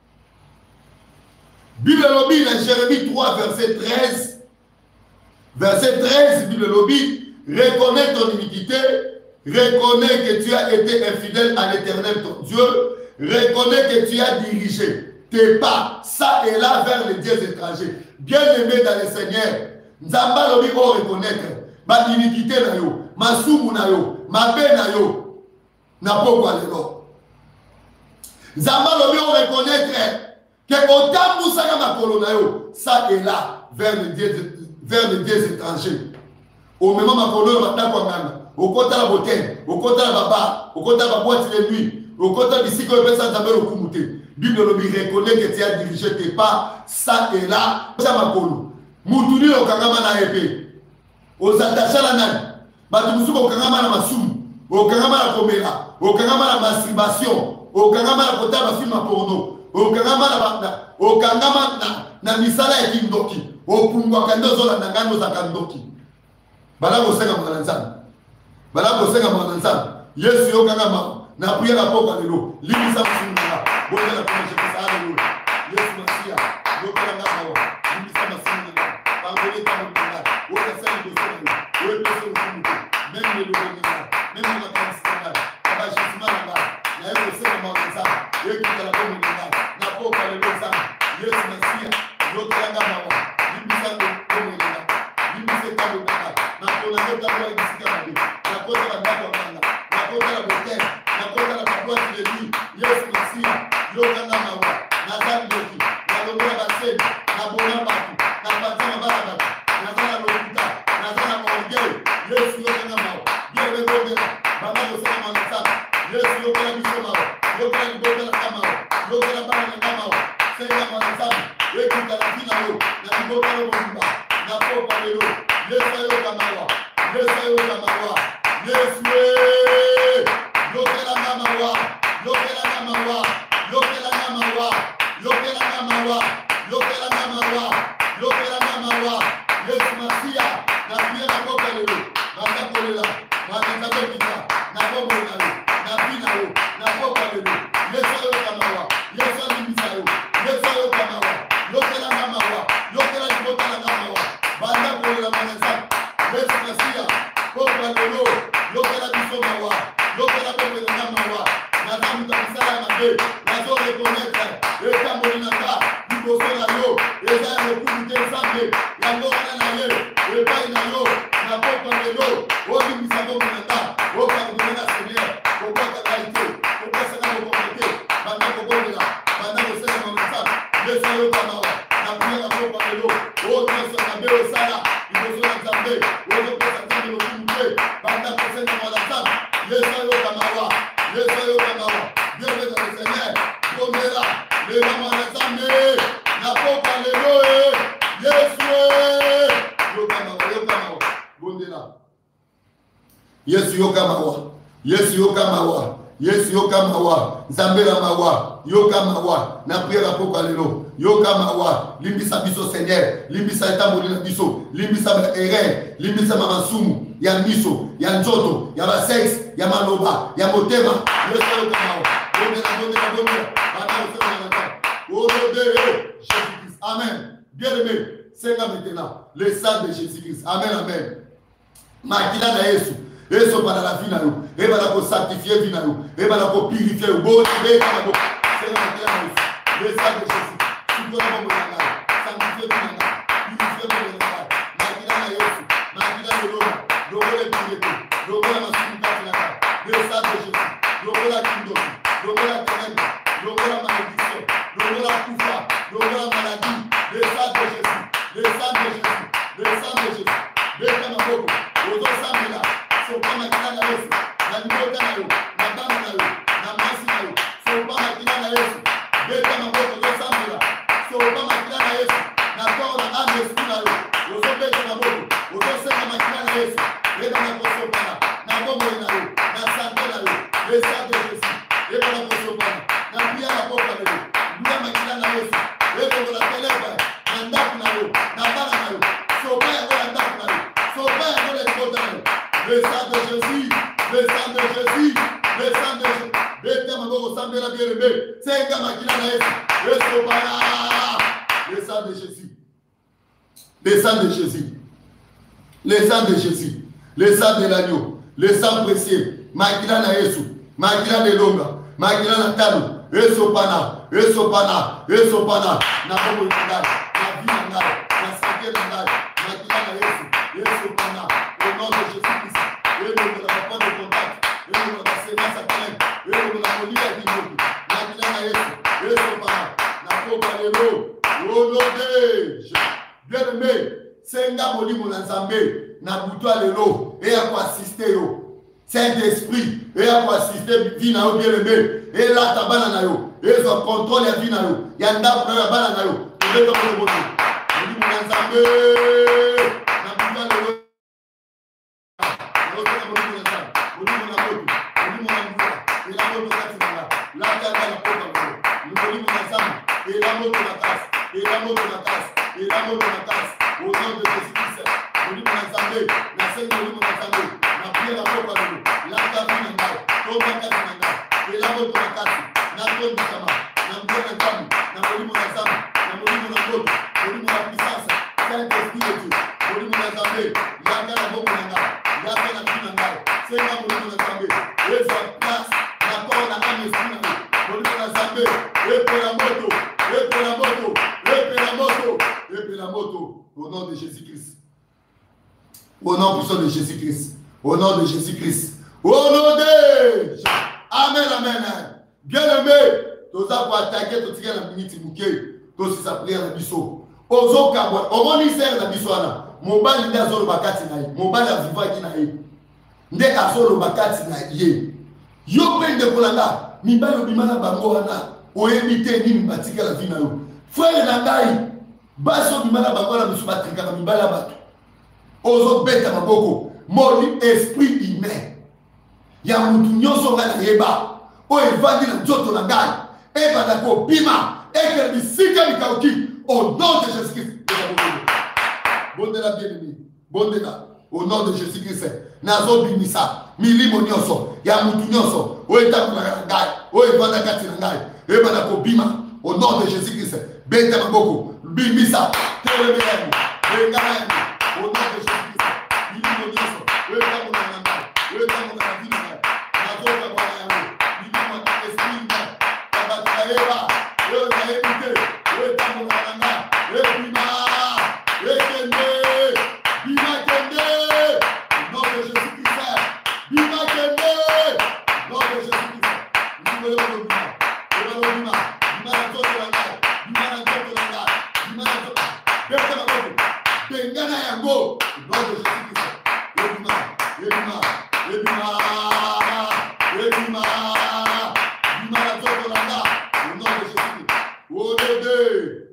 Bible lobby, dans Jérémie trois, verset treize. Verset treize, Bible lobby, reconnais ton iniquité, reconnais que tu as été infidèle à l'Éternel ton Dieu, reconnais que tu as dirigé tes pas, ça et là, vers les dieux étrangers. Bien-aimé dans le Seigneur, Nzamba lobby on reconnaître ma iniquité na yo, ma soumou na yo, ma paix na yo, na pokwa lelo. Nzamba lobby on reconnaître que autant Moussa ma colonayo, ça et là, vers les dieux, vers les dieux étrangers. Au moment ma colonayo, ma takwangana, au côté la beauté, au côté la baba, au côté la boîte de nuit, au côté du cycle de ça, t'avais le kumouté. Bible lobby reconnaît que tu as dirigé tes pas, ça et là, ça ma colo. Moutuni au kangama na épée. Aux attachés la nan, Batumusuko au kangama na masum, au kangama na komela, au kangama na masturbation, au kangama na kota na film porno, au kangama na au kangama na na misala ya kindoki, au pungwa kando zola na ngano za kandoki. Bala ko senga mwananzana. Bala ko senga mwananzana. Yesu yo kangama na prière poko lelo, limisa msinga. Bonne la première chose ça alléluia. Yesu Masia, yo kangama wa, limisa msinga. Pardonnez ta mwananzana. Au kasani de sona. Au pese mfungo. Même le lobena, même la kanistana. Abajisma nga. Na yo senga mwananzana. Écoute la bonne mwananzana. Na poko lelo sana. Yesu Masia, yo kangama wa, limisa mfungo. Limisa mfungo. Na kona kota kwa ikisika mabi. Na kota la ndako mwana. Na kota la bote. Na kota la boîte de nuit. Yesu Masia, yo kangama wa. Na zandoki. Na lomba baseni. Na bona batu. Na bazama bala batu. Na zana lokuta. Na zana maongeo. Yesu yo kangama wa. Bienve bondela. Baba yo sema manasana. Yesu yo kala bisoma wa. Yo kala bondela kama wa. Yo kala bala kama wa. Sema manasana. Ekuta la fina yo. Na biboka lo mumba. Na popa lelo. Yesu yo kama wa. Yesu yo kama wa. Yesu yo kala kama wa. Yo kala kama wa. Yo kala kama wa. Yo kala kama wa. Yo kala kama wa. Yo kala kama wa. Yesu Masia. Na pia na popa lelo. Banda kolela. Banda kokita. Na popa lelo. Na pina yo. Na popa lelo. Yesu yo kama wa. Yesu alimisa yo. Yesu yo kama wa. Yo kala kama wa. Yo kala kama kama wa. Banda kolela manasa. Yesu Masia. Popa lelo. Yo kala bisoma wa. Yo kala popa kama wa. Na tamuta misala mabe. Na zo reconnaître. Eta molinanga. Liboso na yo. Eza yo kumite sambe. Yango kana na ye. Eta ina yo. Na popa lelo. Odi misabo monanda. Oka kumena Seigneur. Oka kalaite. Oka sana ko komite. Banda ko bonela. Banda ko sema monasa. Yesu yo kama wa. Na pia na popa lelo. Odi sana be osala. Liboso na sambe. Odi ko sana lo kumite. Banda ko sema monasa. Yesu yo kama wa. Yesu yo kama wa. Dieu est le Seigneur. Bonela. Le monasa me. Na popa lelo. Yesu yo kama wa. Yo kama wa. Bonela. Yesu yo kama wa. Yesu yo kama wa. Yesu yo kama wa. Nzambela mawa. Yo kama wa. Na prière popa lelo. Yo kama wa. Limbisa biso Seigneur. Limbisa etambo na biso. Limbisa ba erreur. Limbisa masumu. Ya miso. Ya njoto. Ya ba sex. Ya maloba. Ya motema. Yesu yo kama wa. Bonela bonela bonela. Bana usema na au nom de Jésus-Christ. Amen. Bien-aimé. C'est là maintenant. Le sang de Jésus-Christ. Amen. Amen. Makila na Yesu. Yesu para la vie na yo. Et va la ko sanctifier vie na yo. Et va la ko purifier yo. Bon, c'est là maintenant. Le sang de Jésus. Tu dois sanctifier vie na yo. ténèbres, longola malédiction, longola pouvoir, longola maladie, le sang de Jésus, le sang de Jésus, le sang de Jésus. Beta maboko, ozo samela, sopa makina na Yesu, na libota na yo, na bana na yo, na masi na yo, sopa makina na Yesu. Beta maboko, ozo samela, sopa makina na Yesu, na koro na ame esprit na yo, ozo beta maboko, ozo sema makina na Yesu, beta maboko sopana, na bomo na yo, na santé na yo, le sang de Jésus, beta maboko sopana, na pia na boka na yo, bia makina na Yesu, beta maboko na teleba, na ndaku na yo, na bana na yo, sopa ya na ndaku na yo. Le sang de Jésus, le sang de Jésus, le sang de Jésus. Bête maboko sambela bien-aimé. C'est un makina na Yesu. Le sang de Jésus. Le sang de Jésus. Le sang de Jésus. Le sang de l'agneau. Le sang précieux. Makina na Yesu. Makina de longa. Makina na talo. Esopana. Esopana. Esopana. Na bobo ngai. Na vie ngai. Na santé ngai. Makina na Yesu. Esopana. Au nom de Jésus-Christ. Et nous ne pas de contact. Et nous ne pas de séance. Et nous ne pas de lire à Dieu. Makina na Yesu. Esopana. Na bobo lelo. Au nom de Jésus. Bien-aimé. Senga molimo na Nzambe. Na buto lelo. Et à quoi assister yo. Saint-Esprit, et à quoi assister vie na yo bien-aimé. Et là, ta bana na yo. Et son contrôle ya vie na yo. Yanda pour la bana na yo. Et le bon bon. On dit mon Nzambe. Na buto lelo. On dit mon Nzambe. On dit mon Nzambe. On dit mon Nzambe. Et la moto katinga. La kaka la pota. Nous dit mon Nzambe. Et la moto la casse. Et la moto la casse. Et la moto la casse. Au nom de Jésus-Christ. On dit mon Nzambe. Na seigne on dit mon Nzambe. Na prière la pota. La kaka na tomba kaka na. Et la moto la casse. Na tomba kama. Na mbona kama. Na molimo na Nzambe. Na molimo na moto. Molimo na puissance. Saint-Esprit de Dieu. Molimo na Nzambe. Yanga na bomo na nga. Yanga na kina nga. Senga molimo na Nzambe. Et sa place. Na kora na ame esprit na. Molimo na Nzambe. Et pour la moto. Et pour la moto. Et pour la moto. Et pour la moto. Au nom de Jésus-Christ. Au nom puissant de Jésus-Christ. Au nom de Jésus-Christ. Au nom de Jésus. Amen, amen. Bien-aimé, tu as pour attaquer, tu as la minute bouquet, tu as sa prière la biso. Ozo kabwa, omo ni ser la biso ana. Mobali ndi azolo bakati na ye. Mobali aviva ki na ye. Nde azolo bakati na ye. Yo pe nde kolanga, mibali obimana bango wana. Oyebite ni mbatika la vie na yo. Frère na ngai, baso bimana bango na biso batrika na mibali abatu. Ozo beta maboko. Moli esprit humain. Ya mutu nyonso nga na yeba. O evandi na nzoto na ngai. Eba na ko bima. Eke bisika mikauki. Au nom de Jésus-Christ. Bonde la bien-aimé. Bonde la. Au nom de Jésus-Christ. Nazo bimisa. Milimo nyonso. Ya mutu nyonso. O eta na ngai. O evanda kati na ngai. Eba na ko bima. Au nom de Jésus-Christ. Beta maboko. Bimisa. Telebe yangu. Benga yangu. Au nom de Jésus-Christ. Milimo nyonso. O eta na ngai. O eta na ngai. Nazo kwa yangu. Milimo na esprit na. Tabata eba. Yo na ebite. O eta na ngai. Ebima. Ekende. Bima kende. Au nom de Jésus-Christ. Bima kende. Au nom de Jésus-Christ. Nous voulons le bima. Nous voulons le bima. Bima na toto la ngai. Bima na toto la ngai. Bima na toto. Beta na toto. Bengana yango. Au nom de Jésus-Christ. Ebima. Ebima. Ebima. Ebima. Bima na toto la ngai. Au nom de Jésus-Christ. Au bébé.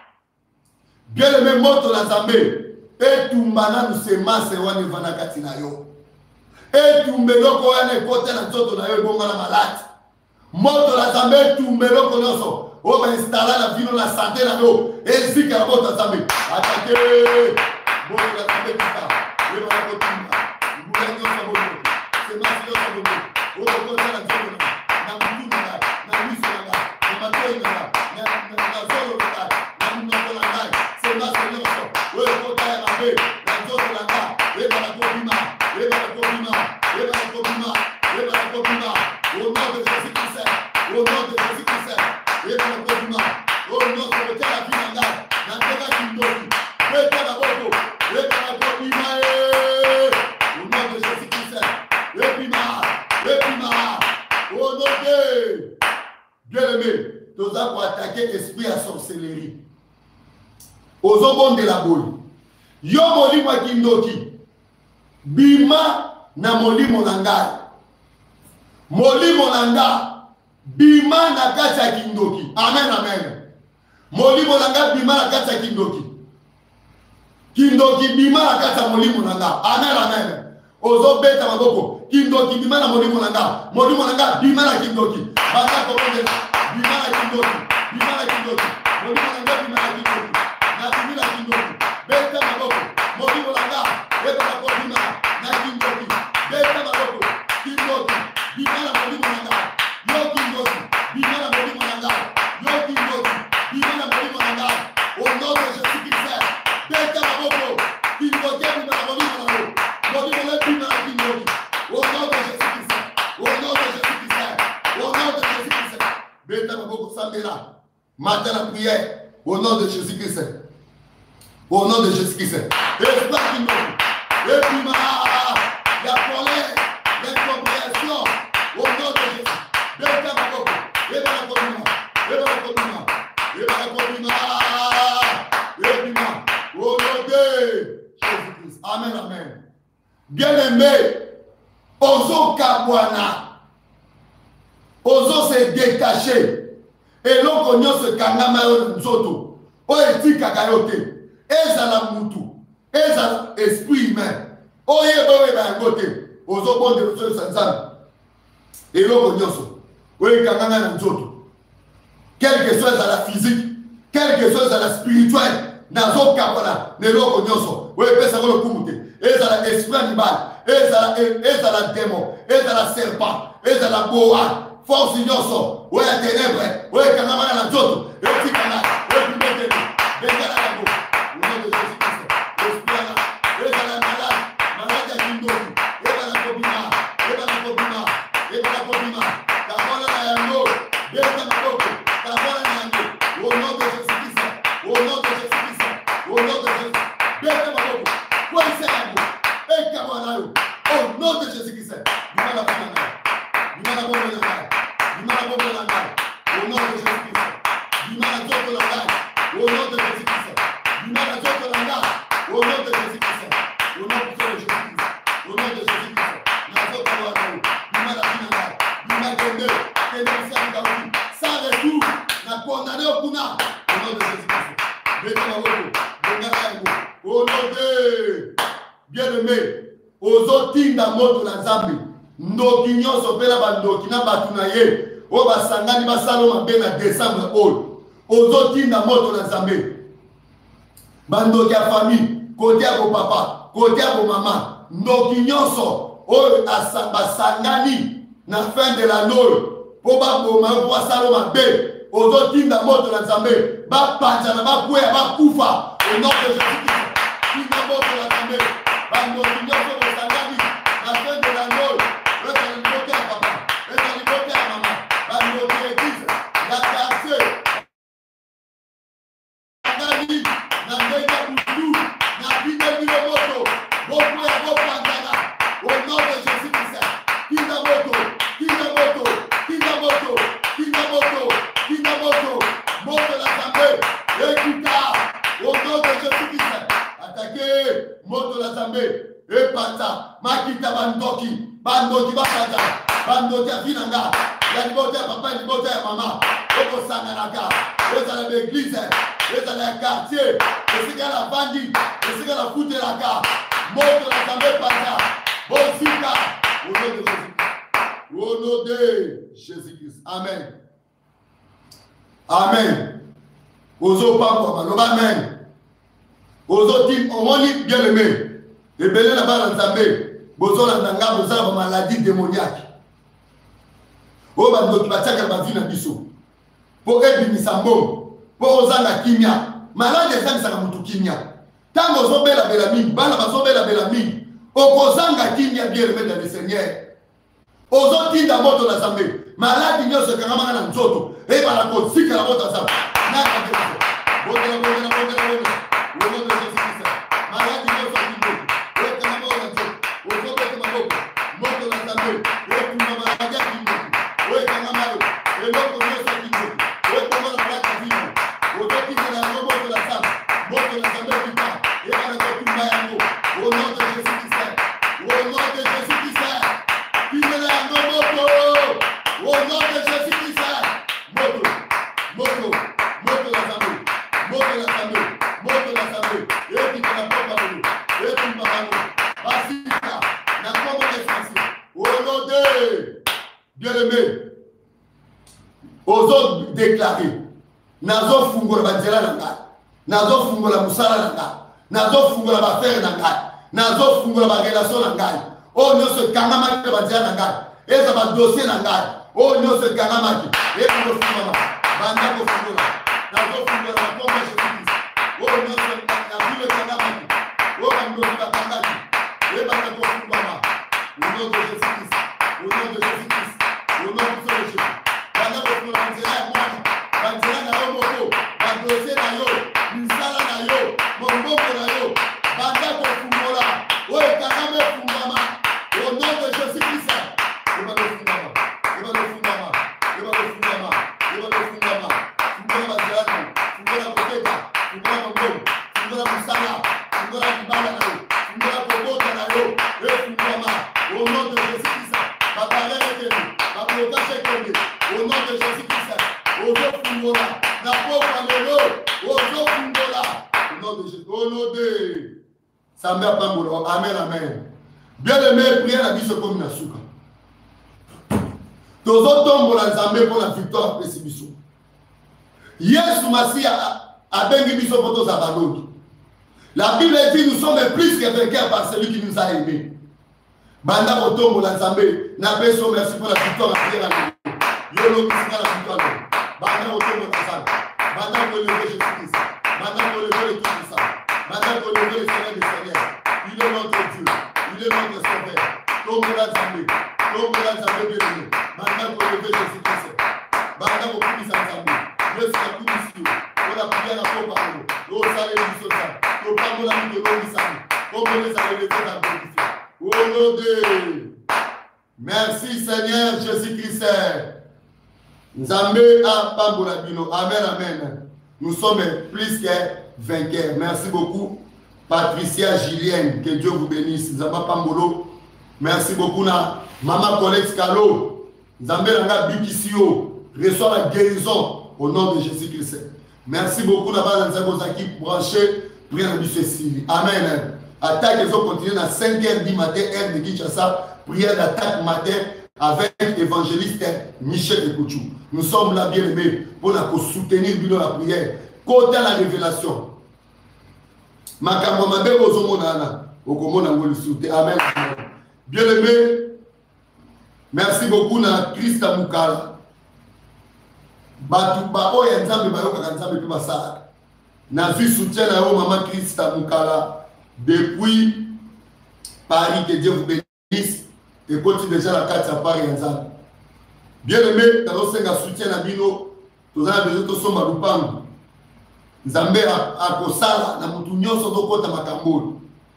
Bien aimé moto la Nzambe. Etumbana nusemase wane vana kati na yo. Etumbeloko wane kote na nzoto na yo ebonga na malati. Moto la Nzambe etumbeloko nyonso. O ba installa na vino na santé na yo. Ezika na moto la Nzambe. Attaque. Moto la Nzambe kita. Eba na kotumba. Ibuka nyonso moto. Semasi nyonso moto. O kote na nzoto na. Na mutu na nga. Na miso na nga. Na matoi na nga. Na zolo na nga. Na mnoko na nga. Semasi nyonso. O kote na nga. Na nzoto na nga. Eba na kobima. Eba na kobima. Eba na kobima. Eba na kobima. Au nom de Jésus-Christ. Au nom de Jésus-Christ. Eba na kobima. Au nom de la vie na nga. Na teka kindoki. Eba na boko. Eba na kobima. Au nom de Jésus-Christ. Ebima. Ebima. Bien aimé, nous avons attaqué l'esprit à sorcellerie. Ozobon de la boule. Yo molimo kindoki. Bima na molimo nangai. Molimo nanga. Bima na kati ya kindoki. Amen, amen. Molimo nanga bima na kati ya kindoki. Kindoki bima na kati ya molimo nanga. Amen, amen. Ozo beta maboko. Kindoki bima na molimo nanga. Molimo nanga bima na kindoki. Bata komende. Bima na kindoki. Bima na kindoki. Molimo nanga bima na kindoki. Na bima na kindoki. Beta maboko. Molimo nanga. Beta maboko bima na kindoki. Beta maboko. Kindoki. Bima na molimo nanga. Yo kindoki. Bima na molimo nanga. Yo kindoki. Bima na molimo nanga. Au nom de Jésus-Christ. Beta maboko. Kindoki bima na molimo nanga. Molimo nanga bima na kindoki. Au nom de Jésus-Christ. Au nom de Jésus-Christ. Au nom de Jésus-Christ. Beta maboko samela. Matin la prière. Au nom de Jésus-Christ. Au nom de Jésus-Christ. Esprit kindoki. Et puis la colère, l'incompréhension. Au nom de Jésus. Beta maboko. Et bien la communion. Et bien la communion. Et bien la communion. Et puis au nom de Jésus-Christ. Amen, amen. Bien-aimé, ozo kabwana, ozo se détacher, et l'on se kangama nzoto, o etika kayote, ezala mutu, ezala esprit humain, o yebo ba ngote, ozo bonde ozo sanzana, et l'on o ekangama nzoto, quel que soit la physique, quel que soit la spirituelle, nazo kabwana, ne l'on konyoso, o epesa ko kumute. Ezala esprit animal, ezala ezala démon, ezala serpent, ezala boa, force ignoso, ou la ténèbre, ou la kanamana la joto, et tikana, et bimete, bengala la go, au nom de Jésus-Christ, esprit ezala malade, malade ya kindoki, ezala kobima, ezala kobima, ezala kobima, kabona na yango, beta maboko, kabona na yango, au nom de Jésus-Christ, au nom de Jésus-Christ, au nom de Jésus, beta maboko, quoi c'est au nom de Jésus-Christ, au nom de Jésus-Christ, au nom de Jésus-Christ, au nom de Jésus-Christ, au nom de Jésus-Christ, au nom de Jésus-Christ, au nom de Jésus-Christ, sans retour, n'a condamné au kuna, au nom de Jésus-Christ, au nom de bien-aimé. Ozotinda moto na Nzambe ndoki nyonso pela bandoki na batu na ye o basangani basalo mabe na décembre oyo ozotinda moto na Nzambe bandoki ya famille côté ya papa côté ya mama ndoki nyonso oyo basangani na fin de la noyo po baboma po basalo mabe ozotinda moto na Nzambe bapanza na bakwea bakufa au nom de Jésus-Christ tinda moto na Nzambe bandoki nyonso la fin de la note, le caliboté à papa, le caliboté à maman, la note l'église, la quartier, la vie, la méga boudou, la vie de Milomoto, beaucoup et beaucoup pantana, au nom de Jésus-Christ, Kinamoto, Kinamoto, Kinamoto, Kinamoto, Kinamoto, moto la Zambé, écoutez, au nom de Jésus-Christ, attaquez, moto la Zambé. Et panta, makita bandoki, bandoki bakata, bandoki afinanga, ya libote ya papa, libote ya mama, oko sanganaka, eza la l'église, eza la quartier, esika la bandi, esika la foute la ka, moto la Zambé panta, bosika, au nom de Jésus-Christ, au nom de Jésus-Christ, amen, amen, ozo papa, maloba amen, ozo tim, omoni bien aimé. Et bien là-bas dans Zambé, vous avez une maladie démoniaque. Vous avez une maladie démoniaque. Pour être une sambo, pour oser la kimia. Malade des gens, ça va moutou kimia. Tant que vous avez la bélamine, vous avez la bélamine. Au kozanga kimia bien le mettre dans le Seigneur. Aux autres qui d'abord dans la Zambé, malade il y a ce qu'on a dans l'autre. Et par la cause, si que la moto ça. N'a pas de ça. Bon, bon, bon, bon, bon, bon, bon, bon, malade il y a ce qu'on a. Et nazo fungola banzela na ngai nazo fungola musala na ngai nazo fungola bafere na ngai nazo fungola ba relation na ngai o nyonso ekangamaki na banzela na ngai eza badossier na ngai o nyonso ekangamaki eza kofungama banda kofungola nazo fungola na kombo ya Jésus-Christ o nyonso na vile ekangamaki o bandoki bakangaki ebanda kofungama au nom de Jésus-Christ au nom de Jésus-Christ au nom de Jésus banda kofungola banzela ya mwana banzela na yo moko badossier na yo misala na yo mongoko na yo banda kofungola oyo ekangama efungama au nom de Jésus-Christ eba kofungama eba kofungama eba kofungama eba kofungama fungola banzela na yo fungola koteka fungola mongoko fungola misala fungola libala na yo fungola kobota na yo efungama au nom de Jésus-Christ babarere ekende bablokage ekende au nom de Jésus-Christ ozo fungola na pokwa lelo ozo fungola au nom de Jésus au nom de Samba Pambola amen amen bien aimé prière la biso comme na suka tozo tombola nzambe pour la victoire pesi biso Yesu Masia abengi biso poto za balodi. La Bible dit nous sommes plus que vainqueurs par celui qui nous a aimés. Banda kotombola nzambe na peso merci pour la victoire à prière à Yolo kisika la victoire. Banda kotombola nzambe. Banda ko lever Jésus-Christ. Banda ko lever le Tout-Puissant. Banda ko lever le Seigneur des Seigneurs. Il est notre Dieu. Il est notre Sauveur. Tombola nzambe. Tombola nzambe bien-aimé. Banda ko lever Jésus-Christ. Banda ko kumisa nzambe. Yesu na kumisi. Ola prière à poko palo. O sale biso sa. To pambola mito lomisani. Kombolé sa lever dans le au nom de merci Seigneur Jésus-Christ. Nzambe a pambola bino. Amen, amen. Nous sommes plus que vainqueurs. Merci beaucoup. Patricia Gillienne, que Dieu vous bénisse. Nzamba Pambolo. Merci beaucoup na Maman Colette Kalo. Nzambe Langa Bikisio. Reçoit la guérison au nom de Jésus-Christ. Merci beaucoup là-bas dans Nzambozaki branché. Prière de Cécile. Amen. Attaque, ils ont continué à cinq heures du matin, heure de Kinshasa, prière d'attaque matin avec l'évangéliste Michel Ekouchou. Nous sommes là, bien aimés, pour nous soutenir dans la prière. Côté la révélation. Makamamabe Ozomonana, Okomona Ngolusute. Amen. Bien aimé, merci beaucoup na Christa Moukala. Batu ba oya nzambe bayoka nzambe pe basala. Na vu soutien na yo maman Christa Moukala. Depuis Paris, que Dieu vous bénisse et continue déjà la carte à Paris. Bien aimé, dans le soutien à Bino, nous avons besoin de son maloupango. Nzambe a kosala na mutu nyonso dokota makambo.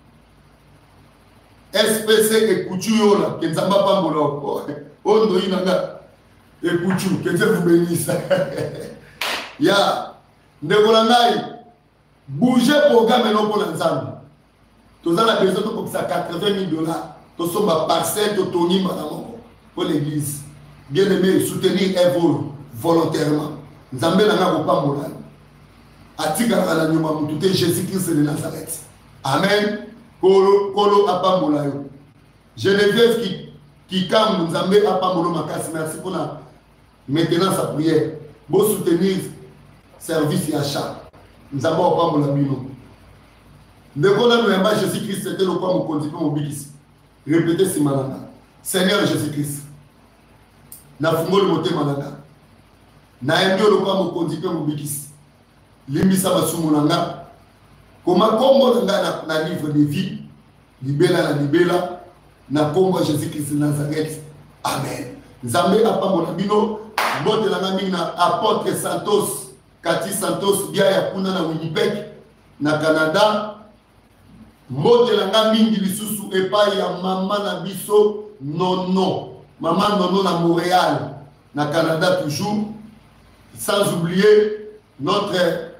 S P C et Kouchou là, que Nzamba Pambolo. Ondo inanga et Kouchou, que Dieu vous bénisse. Ya, Ndegolangai, bougez programme non pour Nzambe. Nous avons besoin de quatre-vingt mille dollars. Nous sommes à parcelle de Tony Madame pour l'église. Bien aimé, soutenir Evo volontairement. Nous avons besoin de pas moral. Atika la nyuma mutute Jésus-Christ de Nazareth. Amen. Kolo kolo apambola yo. Geneviève qui qui calme nous avons apambola makasi. Merci pour la maintenance à prière. Bon soutenir service et achat. Nous avons apambola bino. Jésus-Christ, c'était le point où on mon bikis. Répétez ce malanga. Seigneur Jésus-Christ. Na fungo le moté malanga. Na endio le point où on mon bikis. Limbisa basumulanga. Comment combo na na livre de vie. Libela na libela. Na combo Jésus-Christ de Nazareth. Amen. Nzambe apa mon bino. Mote la nami na apôtre Santos. Cathy Santos. Bia ya kuna na Winnipeg. Na Canada. Motelanga mingi lisusu epai ya mama na biso nono. Maman nono na Montréal, na Canada toujours. sans oublier notre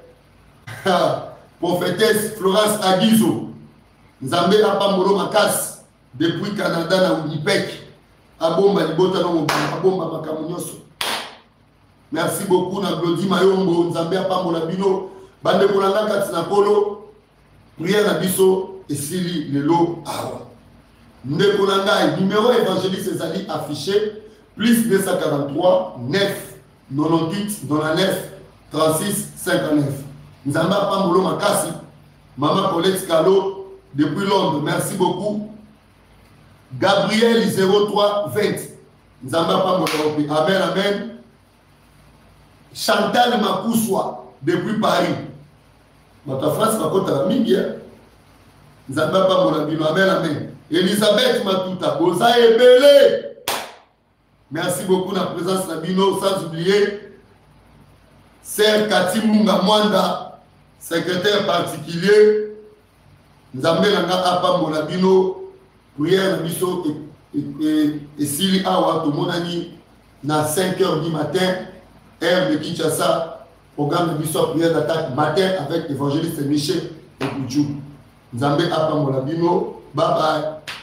prophétesse Florence Aguizo. Nzambe apambolo makas depuis Canada na Winnipeg. Abomba libota no abomba makamunyoso. Merci beaucoup na Glody Mayombo. Nzambe apambola bino. Bande kolanga katina polo. Prière na biso esili lelo awa. Ndeko nanga numéro évangéliste ezali affiché plus deux cent quarante-trois neuf quatre-vingt-dix-huit quatre-vingt-dix-neuf trente-six cinquante-neuf. Nzamba Pambolo Makasi, Maman Colette Scalo depuis Londres. Merci beaucoup. Gabriel zéro trois vingt. Nzamba Pambolo. Amen, amen. Chantal Makouswa depuis Paris. Notre France va compter la mingi. Nzamba Pambolo. Amen, amen. Elisabeth Matuta, Boza Ebele. Merci beaucoup de la présence de Nabino, sans oublier Sœur Cathy Munga Mwanda, secrétaire particulier. Nous avons appelé Nabino, prière Nabiso et Sili Awa, tout le monde a dit, à cinq heures du matin, heure de Kinshasa, programme Nabiso, prière d'attaque matin avec l'évangéliste Michel et Koudjou. Nous avons appelé Nabino, bye bye.